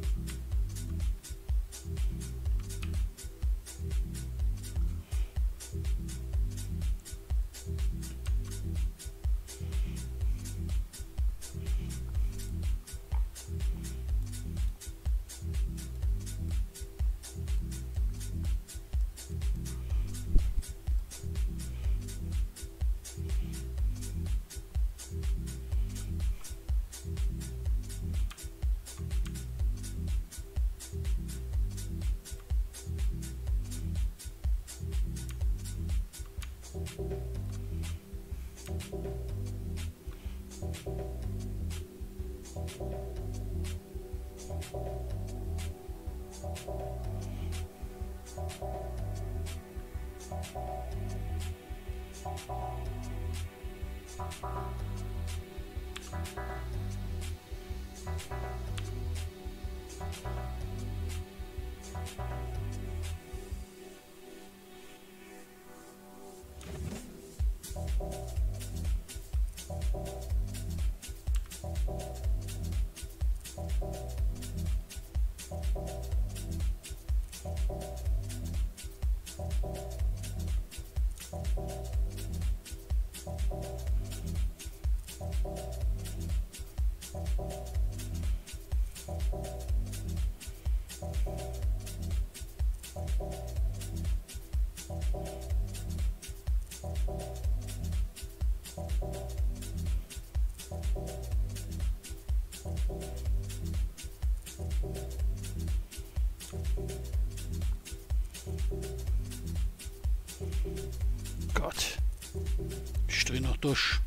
Speaker 1: Gott. Ich drehe noch durch.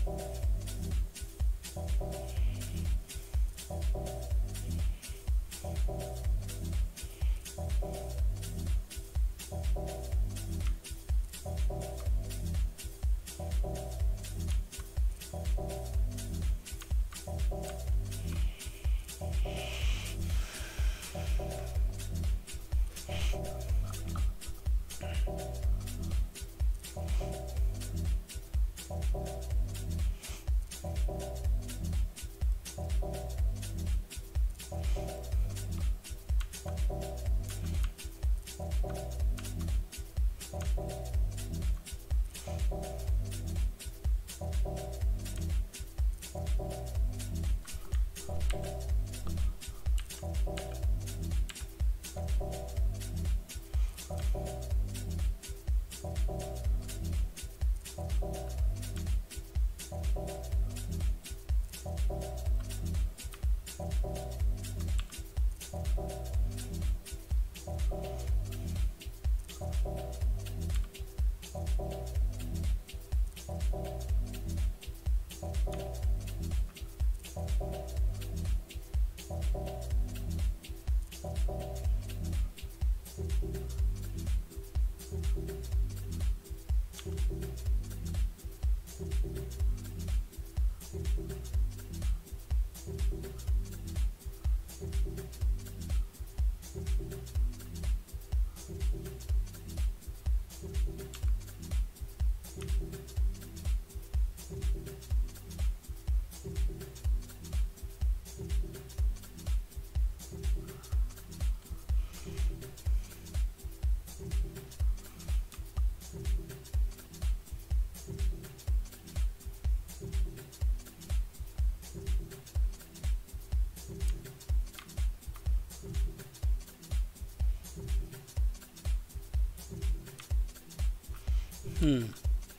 Speaker 1: Hm.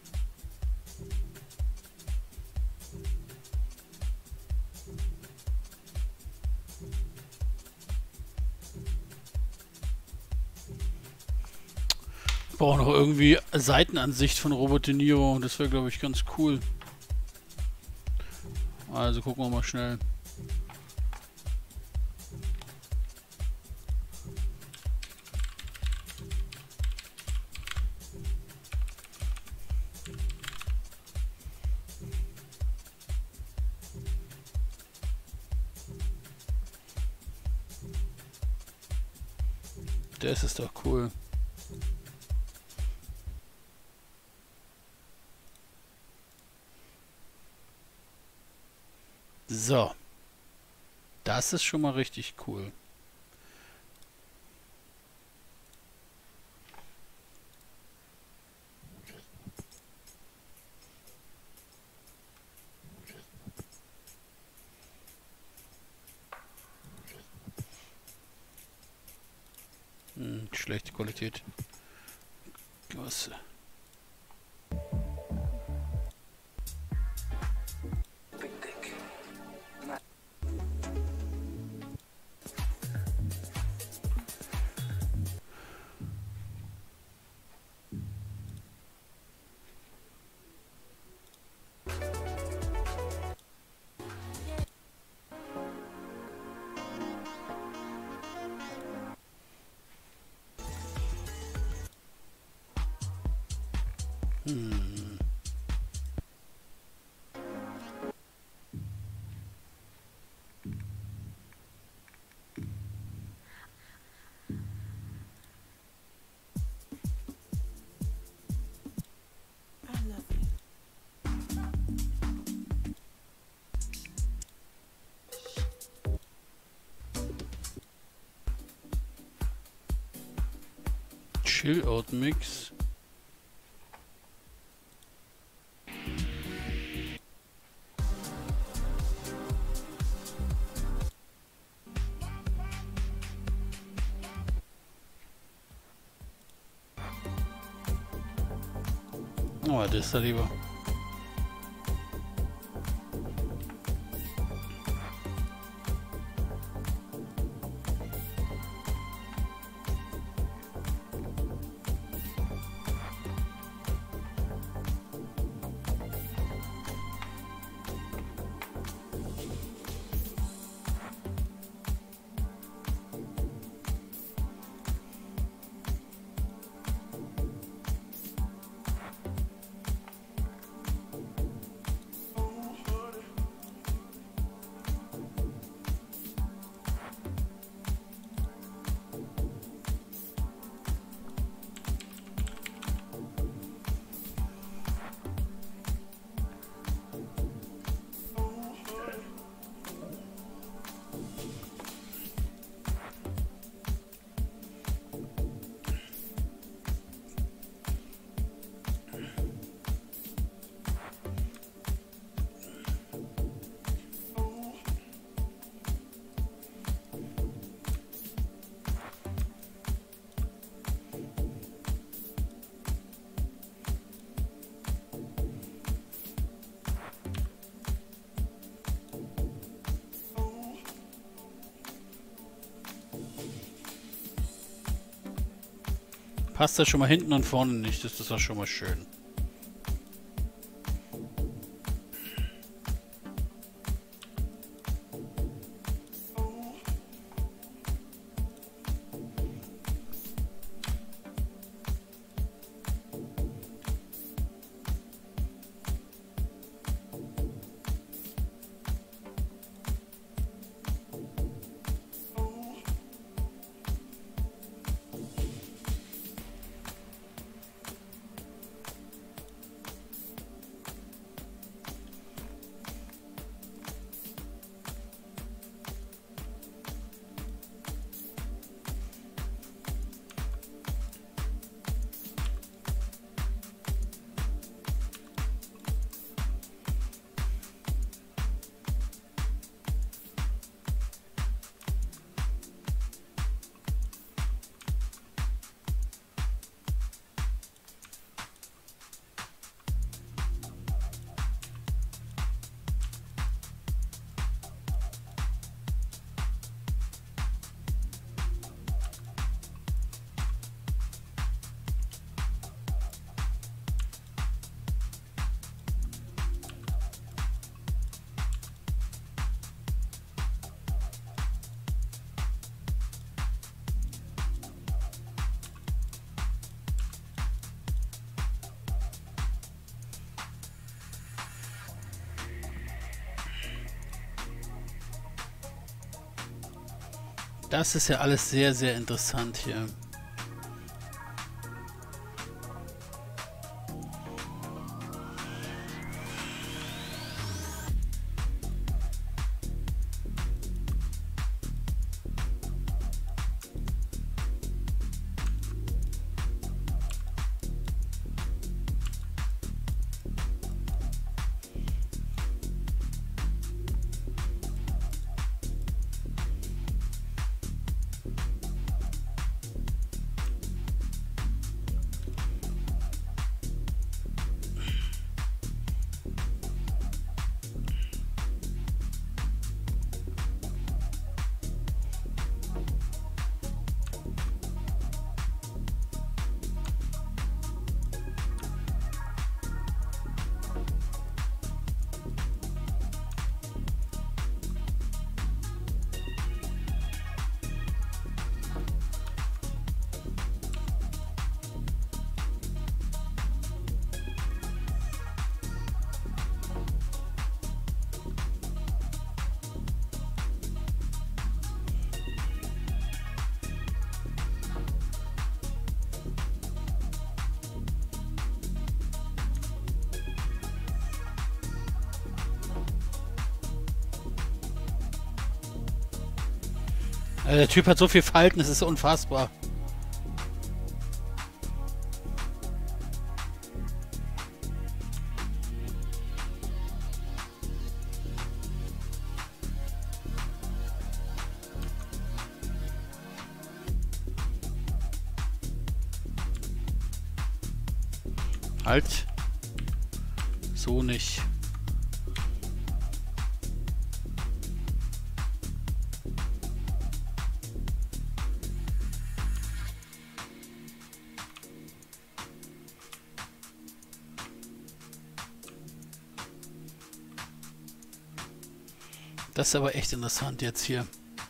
Speaker 1: Ich brauche noch irgendwie Seitenansicht von Robert De Niro. Das wäre, glaube ich, ganz cool. Also gucken wir mal schnell. Das ist doch cool. So. Das ist schon mal richtig cool. Hm, schlechte Qualität. Was? Hm. Chill Out Mix. Oh, das ist da lieber. Passt das schon mal hinten und vorne nicht. Das ist doch schon mal schön. Das ist ja alles sehr, sehr interessant hier. Also der Typ hat so viel Falten, es ist unfassbar. Halt. So nicht. Das ist aber echt interessant jetzt hier.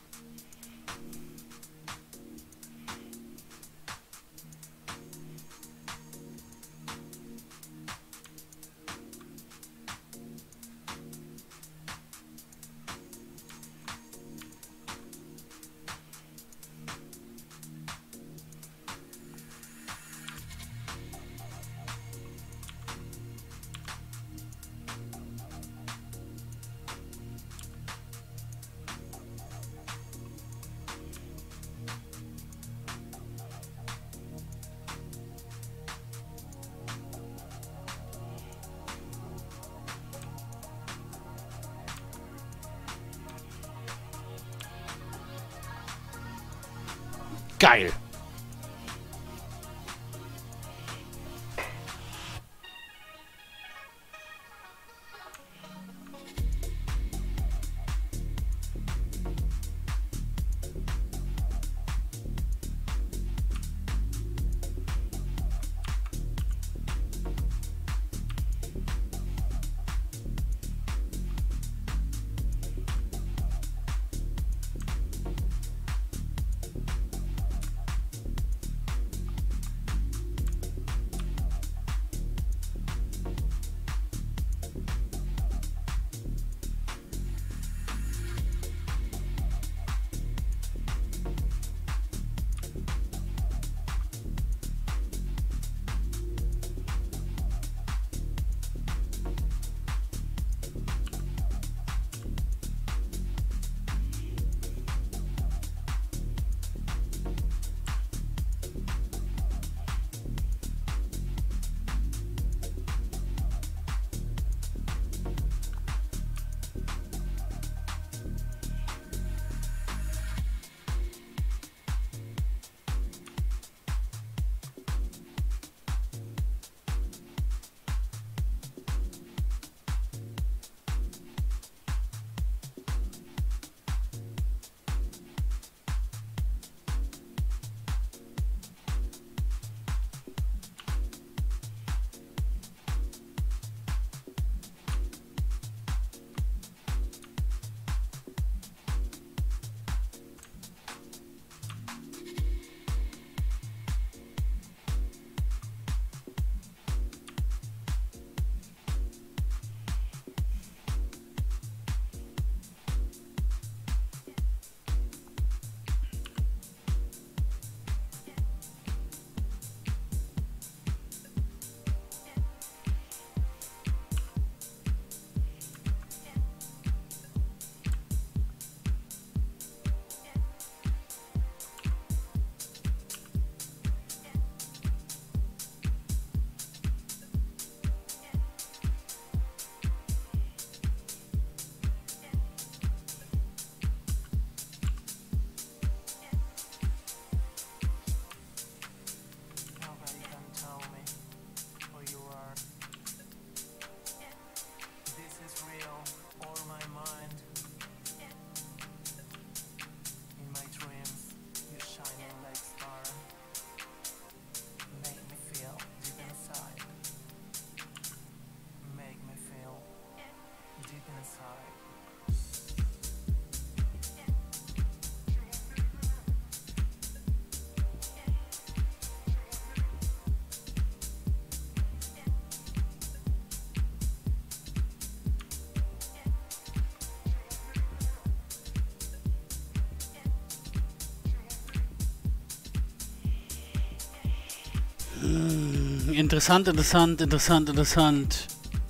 Speaker 1: Geil. Hm, interessant, interessant, interessant, interessant.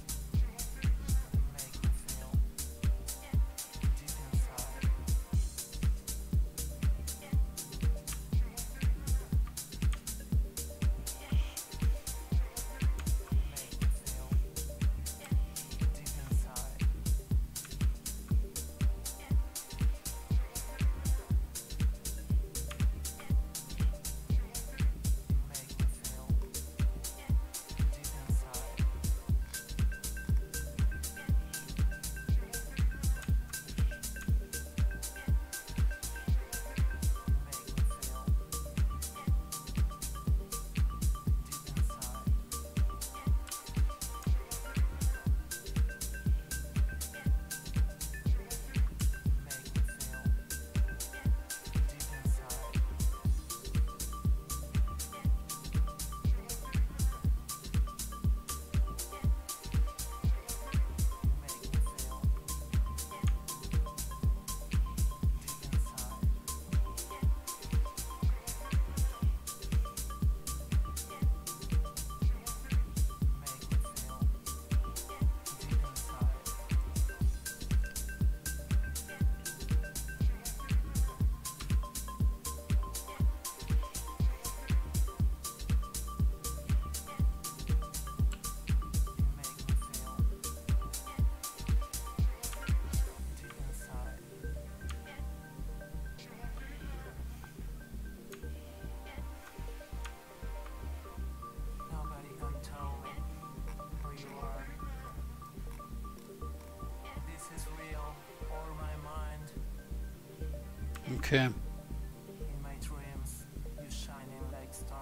Speaker 1: Okay.
Speaker 3: In my dreams, you shining like star.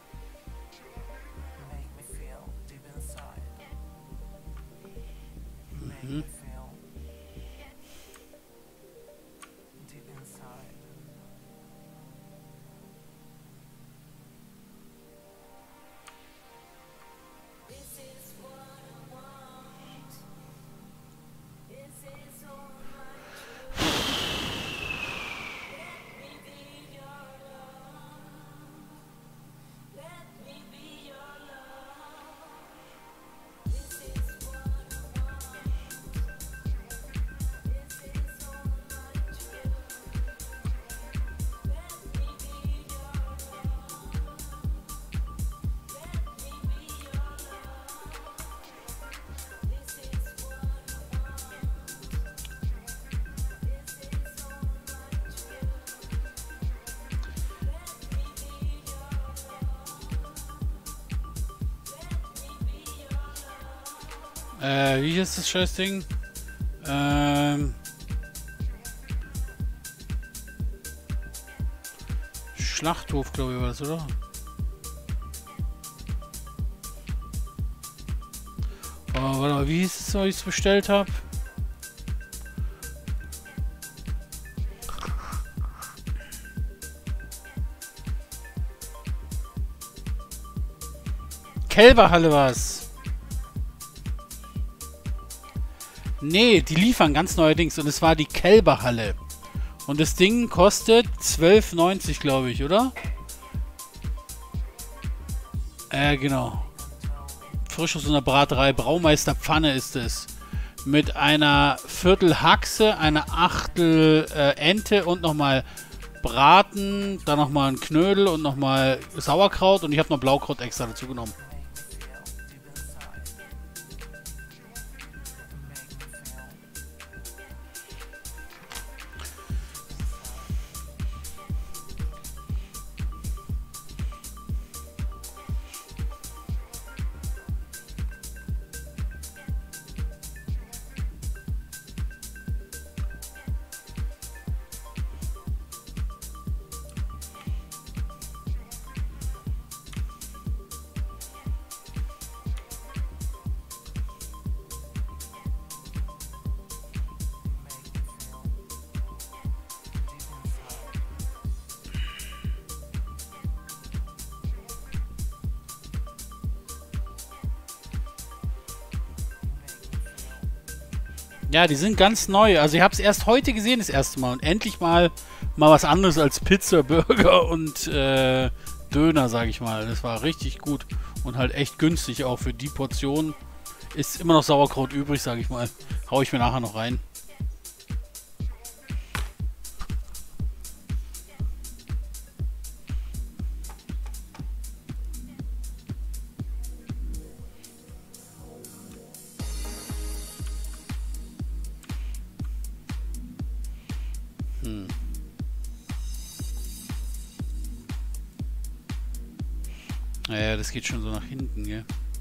Speaker 3: Make me feel deep inside. Make me feel deep inside.
Speaker 5: This is what I want. This is all my Let me be your love. Let me be your love. This is what I want. This is all my truth. Let me be your love. Let me be your love. This is what I want. This is all my truth. Let me be your love. Let me be your love.
Speaker 1: Äh, wie ist das Scheißding? Ähm. Schlachthof, glaube ich, war das, oder? Oh, warte mal, wie hieß es, was ich bestellt habe? Kälberhalle war's. Nee, die liefern ganz neuerdings und es war die Kälberhalle. Und das Ding kostet zwölf neunzig, glaube ich, oder? Äh, genau. Frisch aus einer Braterei. Braumeisterpfanne ist es. Mit einer Viertel Haxe, einer Achtel äh, Ente und nochmal Braten, dann nochmal ein Knödel und nochmal Sauerkraut und ich habe noch Blaukraut extra dazu genommen. Ja, die sind ganz neu. Also ich habe es erst heute gesehen, das erste Mal. Und endlich mal mal was anderes als Pizza, Burger und äh, Döner, sage ich mal. Das war richtig gut und halt echt günstig auch für die Portion. Ist immer noch Sauerkraut übrig, sage ich mal. Hau ich mir nachher noch rein. Hm. Naja, das geht schon so nach hinten, gell?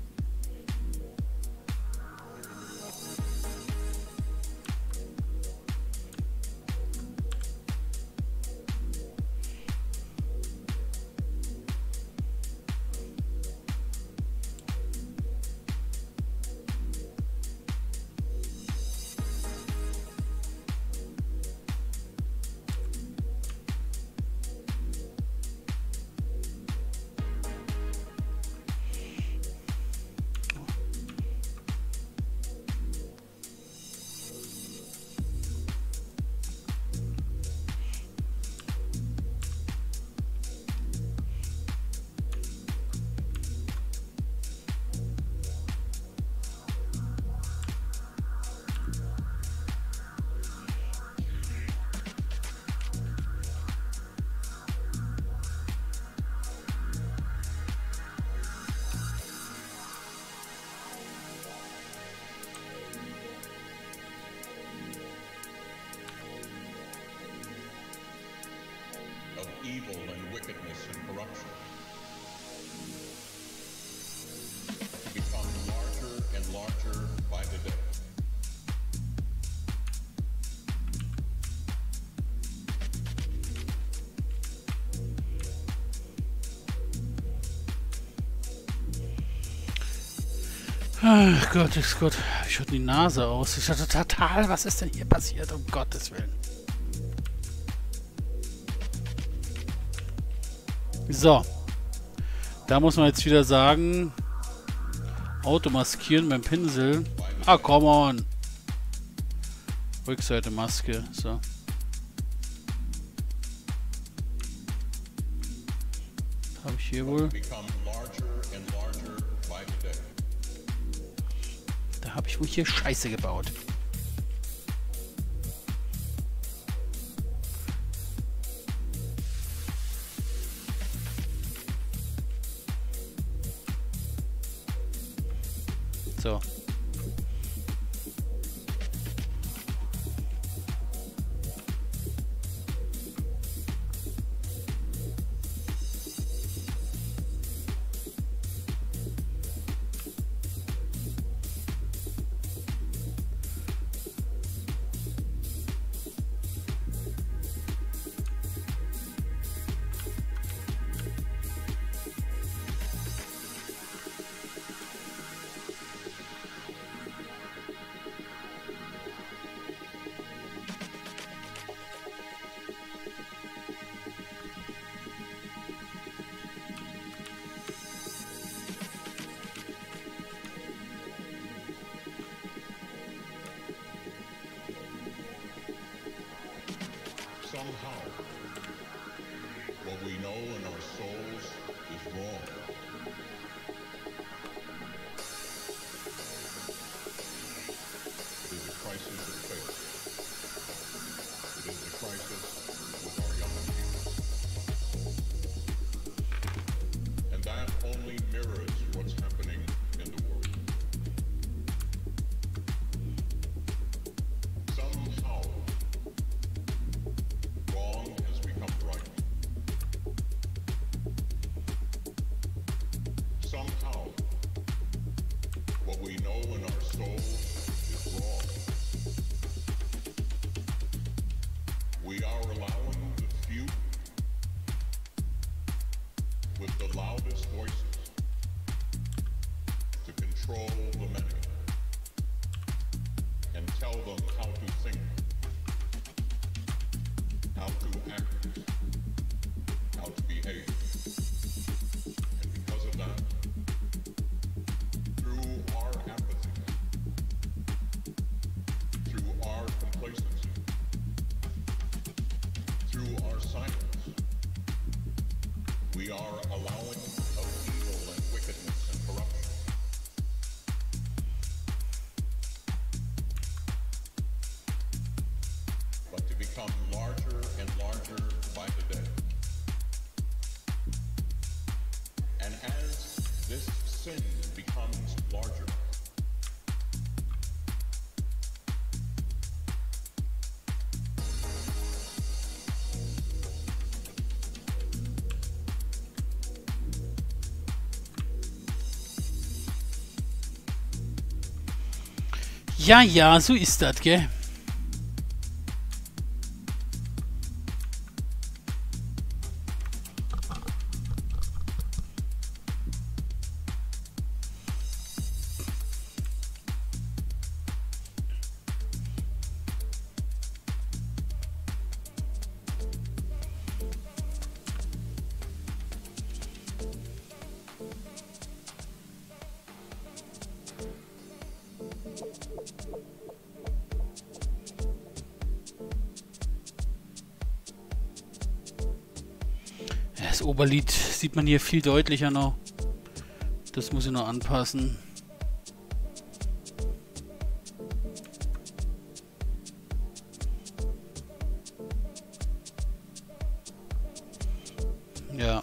Speaker 6: Of evil and wickedness and corruption, to become larger and larger by the day.
Speaker 1: Ach Gott, ist Gott. Ich schaut die Nase aus. Ich hatte total, was ist denn hier passiert? Um Gottes Willen. So. Da muss man jetzt wieder sagen, Auto maskieren beim Pinsel. Ah, come on. Rückseite Maske. So. Habe ich hier wohl.
Speaker 6: Become larger and larger by the day.
Speaker 1: Da habe ich wohl hier Scheiße gebaut. So.
Speaker 6: Somehow, what we know in our souls is wrong. It is a crisis of faith. It is a crisis with our young people. And that only mirrors what's happening in the world. Somehow, wrong has become right. Somehow, what we know in our souls is wrong. We are allowing the few with the loudest voices to control the many and tell them how to think, how to act, how to behave. And because of that, through our apathy, through our complacency, through our silence, we are allowing become larger and larger by the day. And as this sin becomes larger,
Speaker 1: Ja, ja, so ist das, gell? Das Oberlied sieht man hier viel deutlicher noch. Das muss ich noch anpassen. Ja.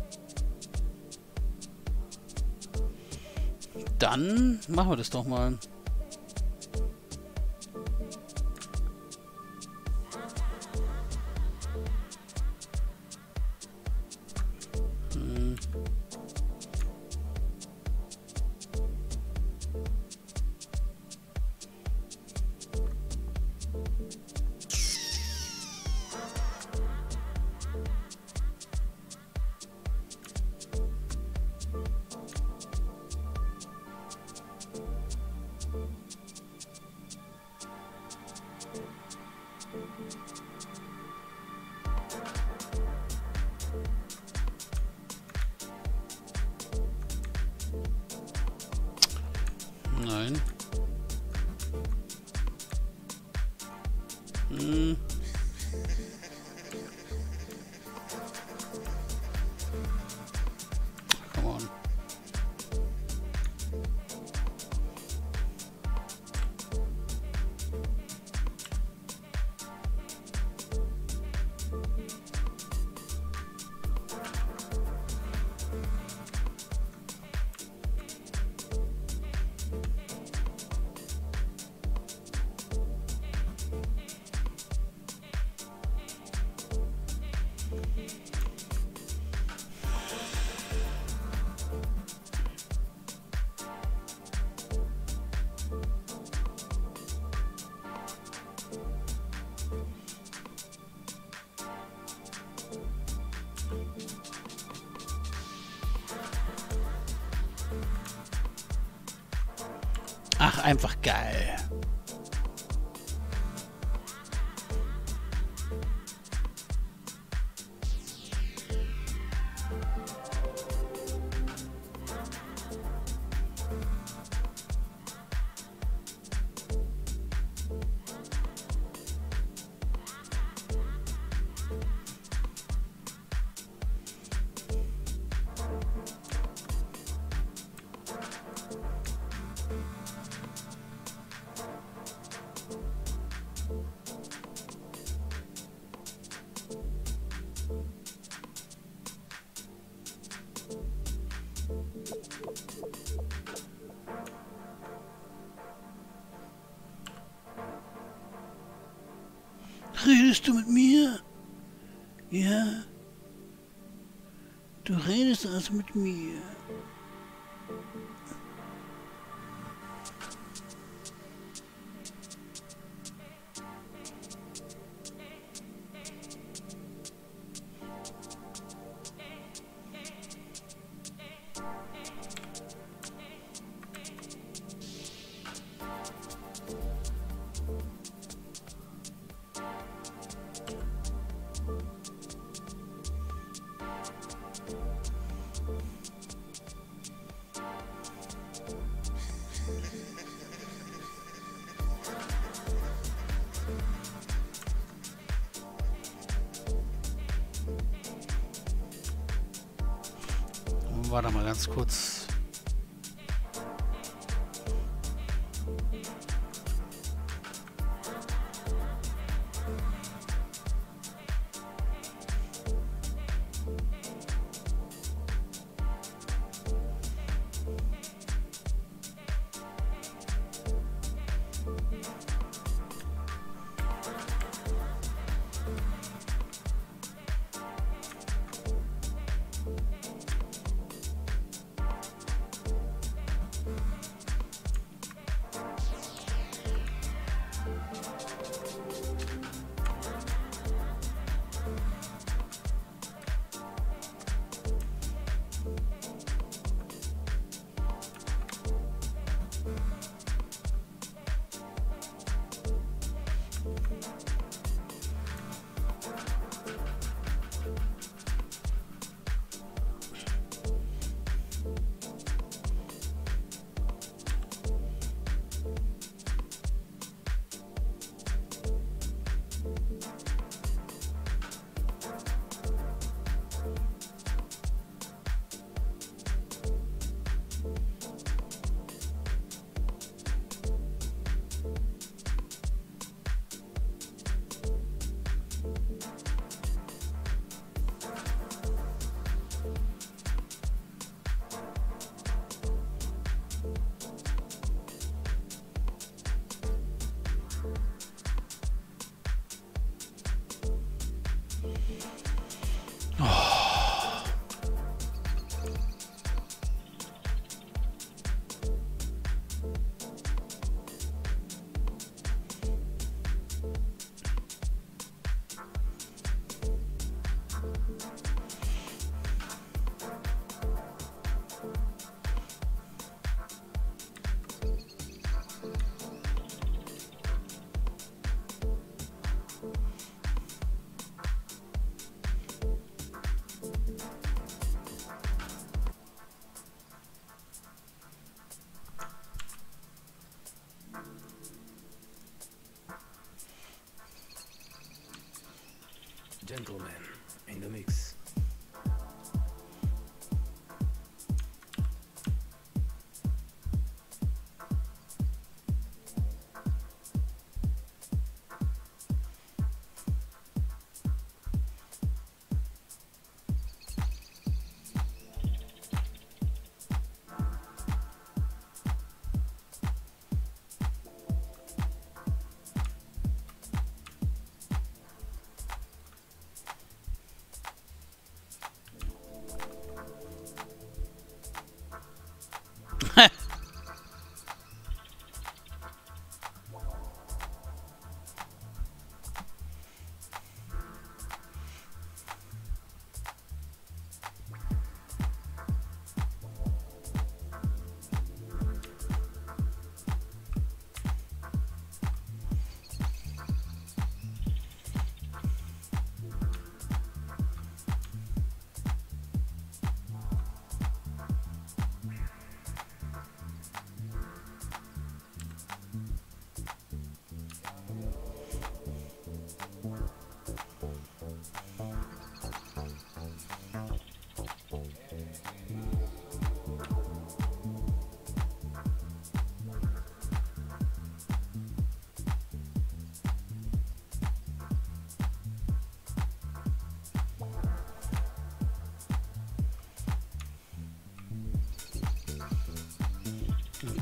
Speaker 1: Dann machen wir das doch mal. Nein. Hm. Come on. Ach, einfach geil. Redest du mit mir? Ja? Du redest also mit mir. Warte mal ganz kurz.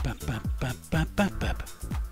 Speaker 1: Bap, bap, bap, bap, bap, bap.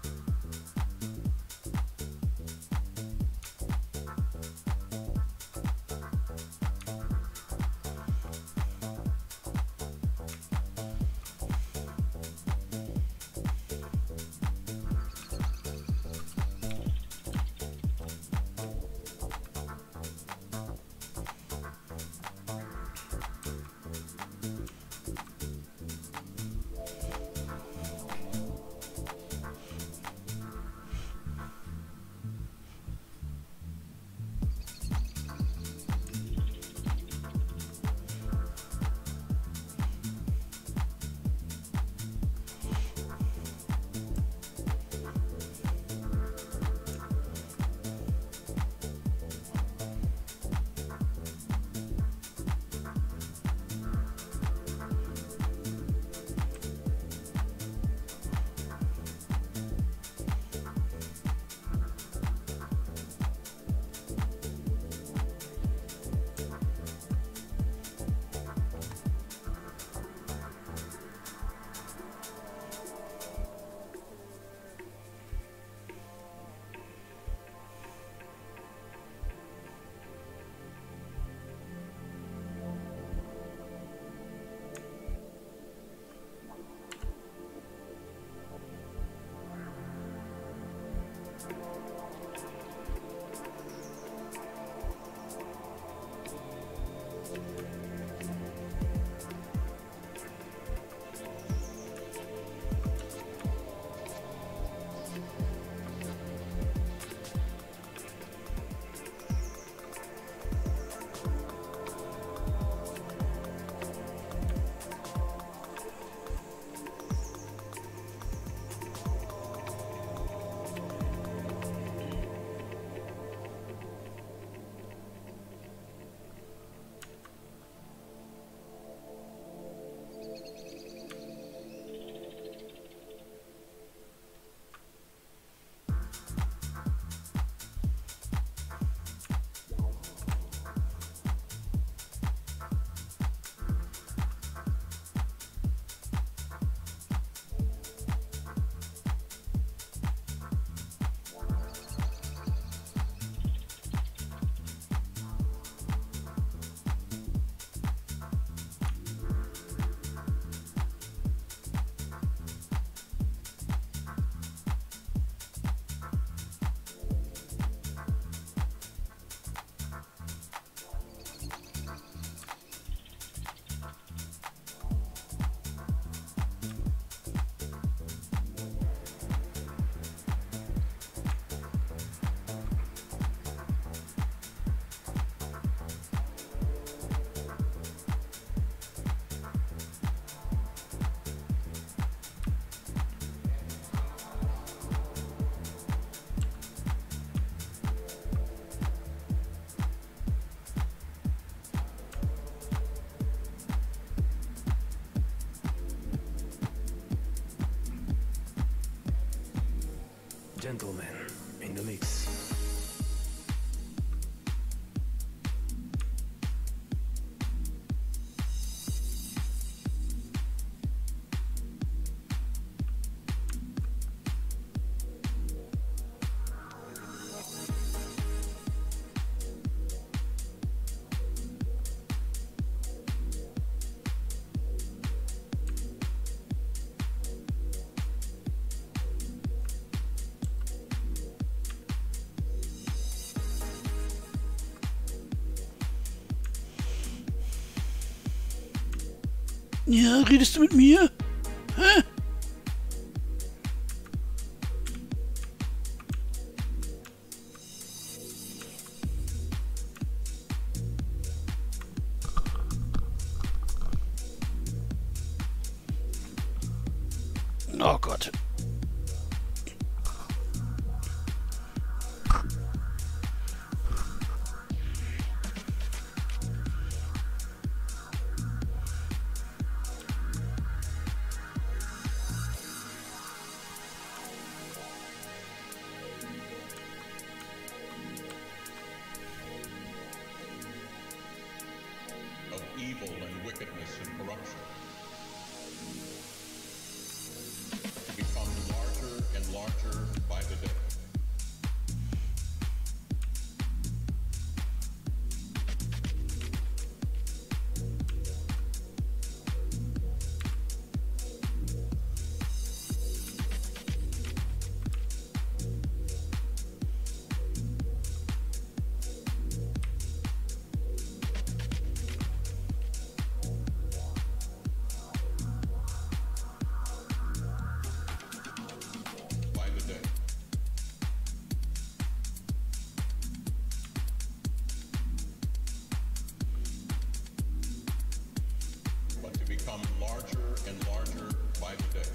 Speaker 7: Gentlemen in the mix.
Speaker 1: Ja, redest du mit mir? Hä? Oh Gott.
Speaker 6: of evil and wickedness and corruption. and larger by the day.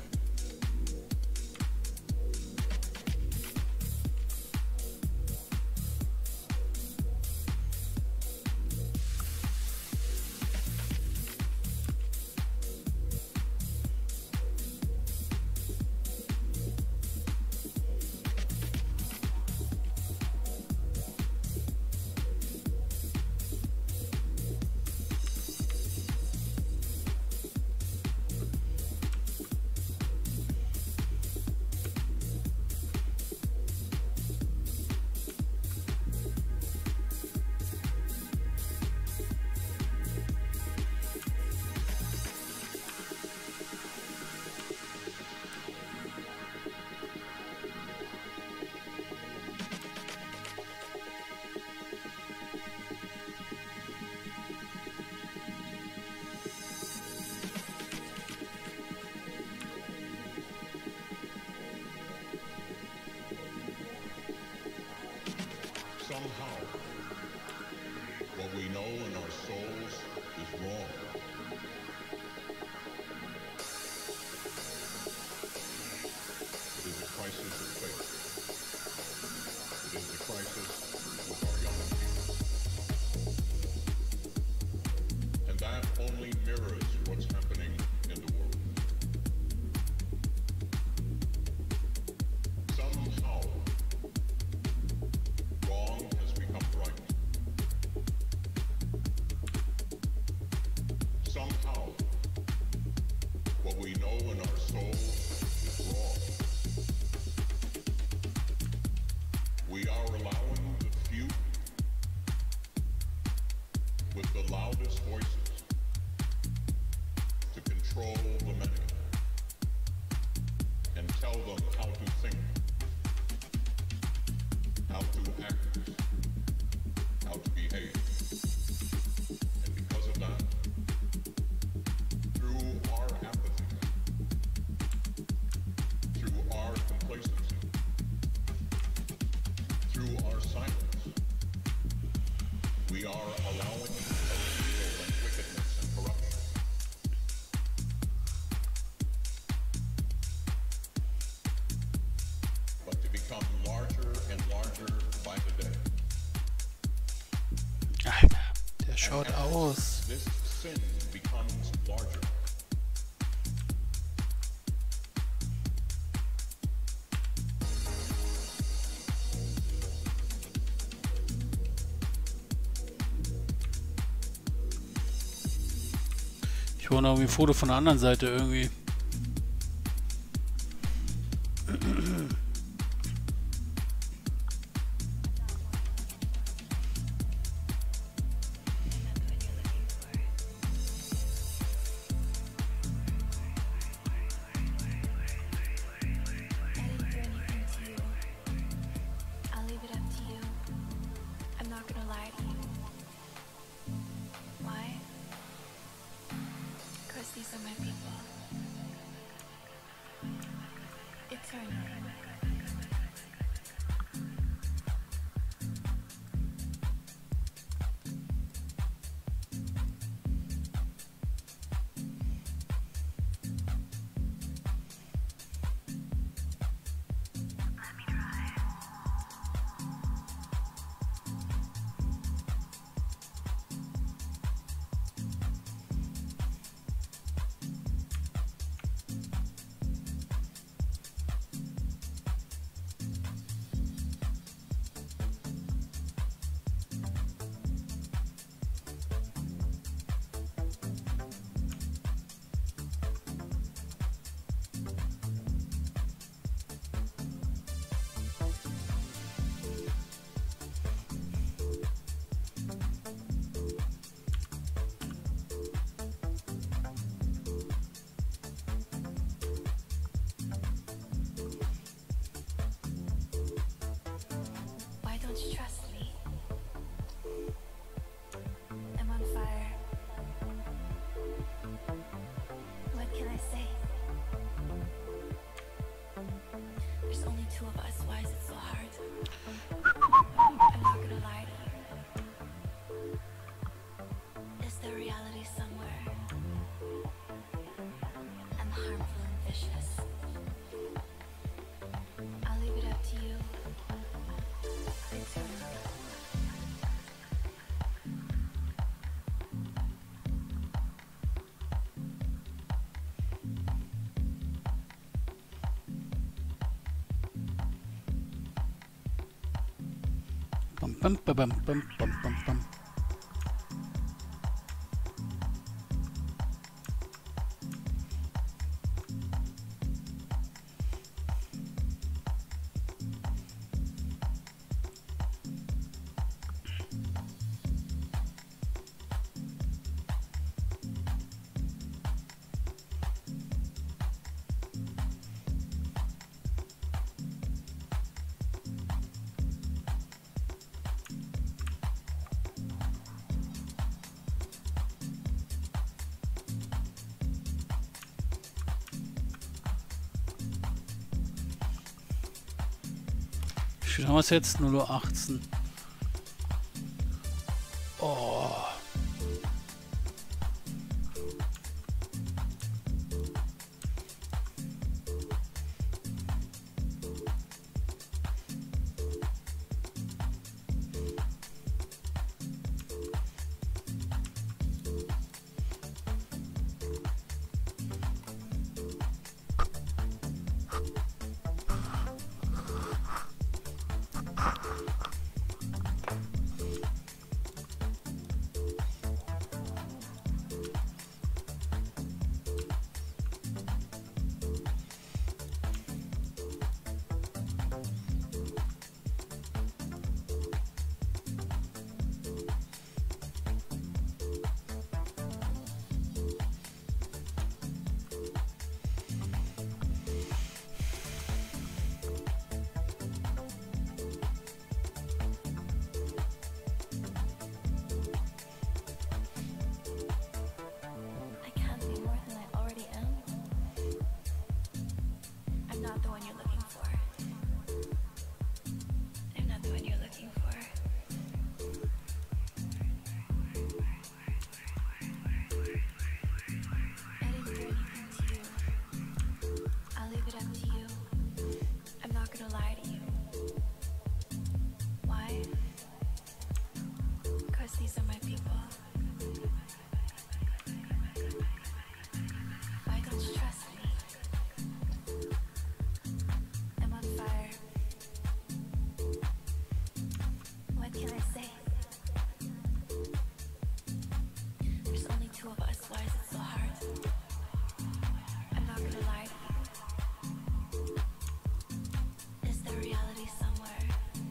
Speaker 6: Somehow, what we know in our souls is wrong. It is a crisis of faith. It is a crisis of our young people. And that only mirrors what's happening in the world. Somehow, wrong has become right. Somehow, what we know in our souls is wrong. We are allowing the few with the loudest voices to control the many and tell them how to think, how to act, how to behave. And because of that, through our apathy, through our complacency, through our silence, we are allowing evil and wickedness and corruption. But to become larger and larger by the day.
Speaker 1: Alter, der schaut
Speaker 6: And as
Speaker 1: aus.
Speaker 6: this sin becomes larger.
Speaker 1: Ich hole noch irgendwie ein Foto von der anderen Seite irgendwie.
Speaker 5: I didn't do anything to you. I'll leave it up to you. I'm not gonna lie to you. Why? Because these are my people. Eternally. Let me try. Why don't you trust me? I'm on fire. What can I say? There's only two of us. Why is it so hard? I'm not gonna lie to you. Is there reality somewhere?
Speaker 1: Bam, bam, bam, bam, bam, bam, bam, bam. Wie viel haben wir es jetzt? null Uhr achtzehn. Oh.
Speaker 5: I can't be more than I already am. I'm not the one you're looking for. I'm not the one you're looking for. I didn't do anything to you. I'll leave it up to you. I'm not gonna lie to you. Why? Because these are my people. Why don't you trust me? I'm on fire. What can I say? There's only two of us. Why is it so hard? I'm not gonna lie to you. Is there reality somewhere?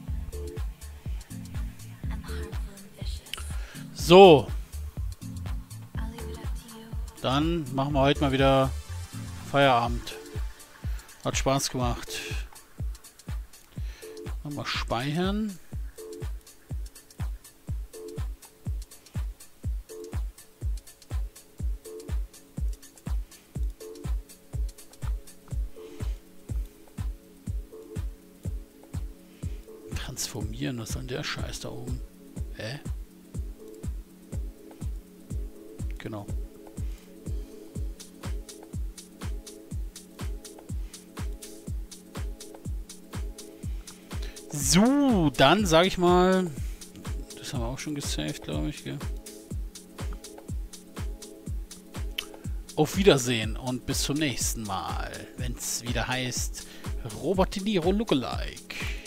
Speaker 5: I'm harmful and vicious.
Speaker 1: So,
Speaker 5: I'll leave it up to you.
Speaker 1: dann machen wir heute mal wieder Feierabend. Hat Spaß gemacht. Nochmal speichern. Transformieren, was ist denn der Scheiß da oben? Hä? Genau. So, dann sage ich mal, das haben wir auch schon gesaved, glaube ich, gell? Auf Wiedersehen und bis zum nächsten Mal, wenn es wieder heißt Robert De Niro Lookalike.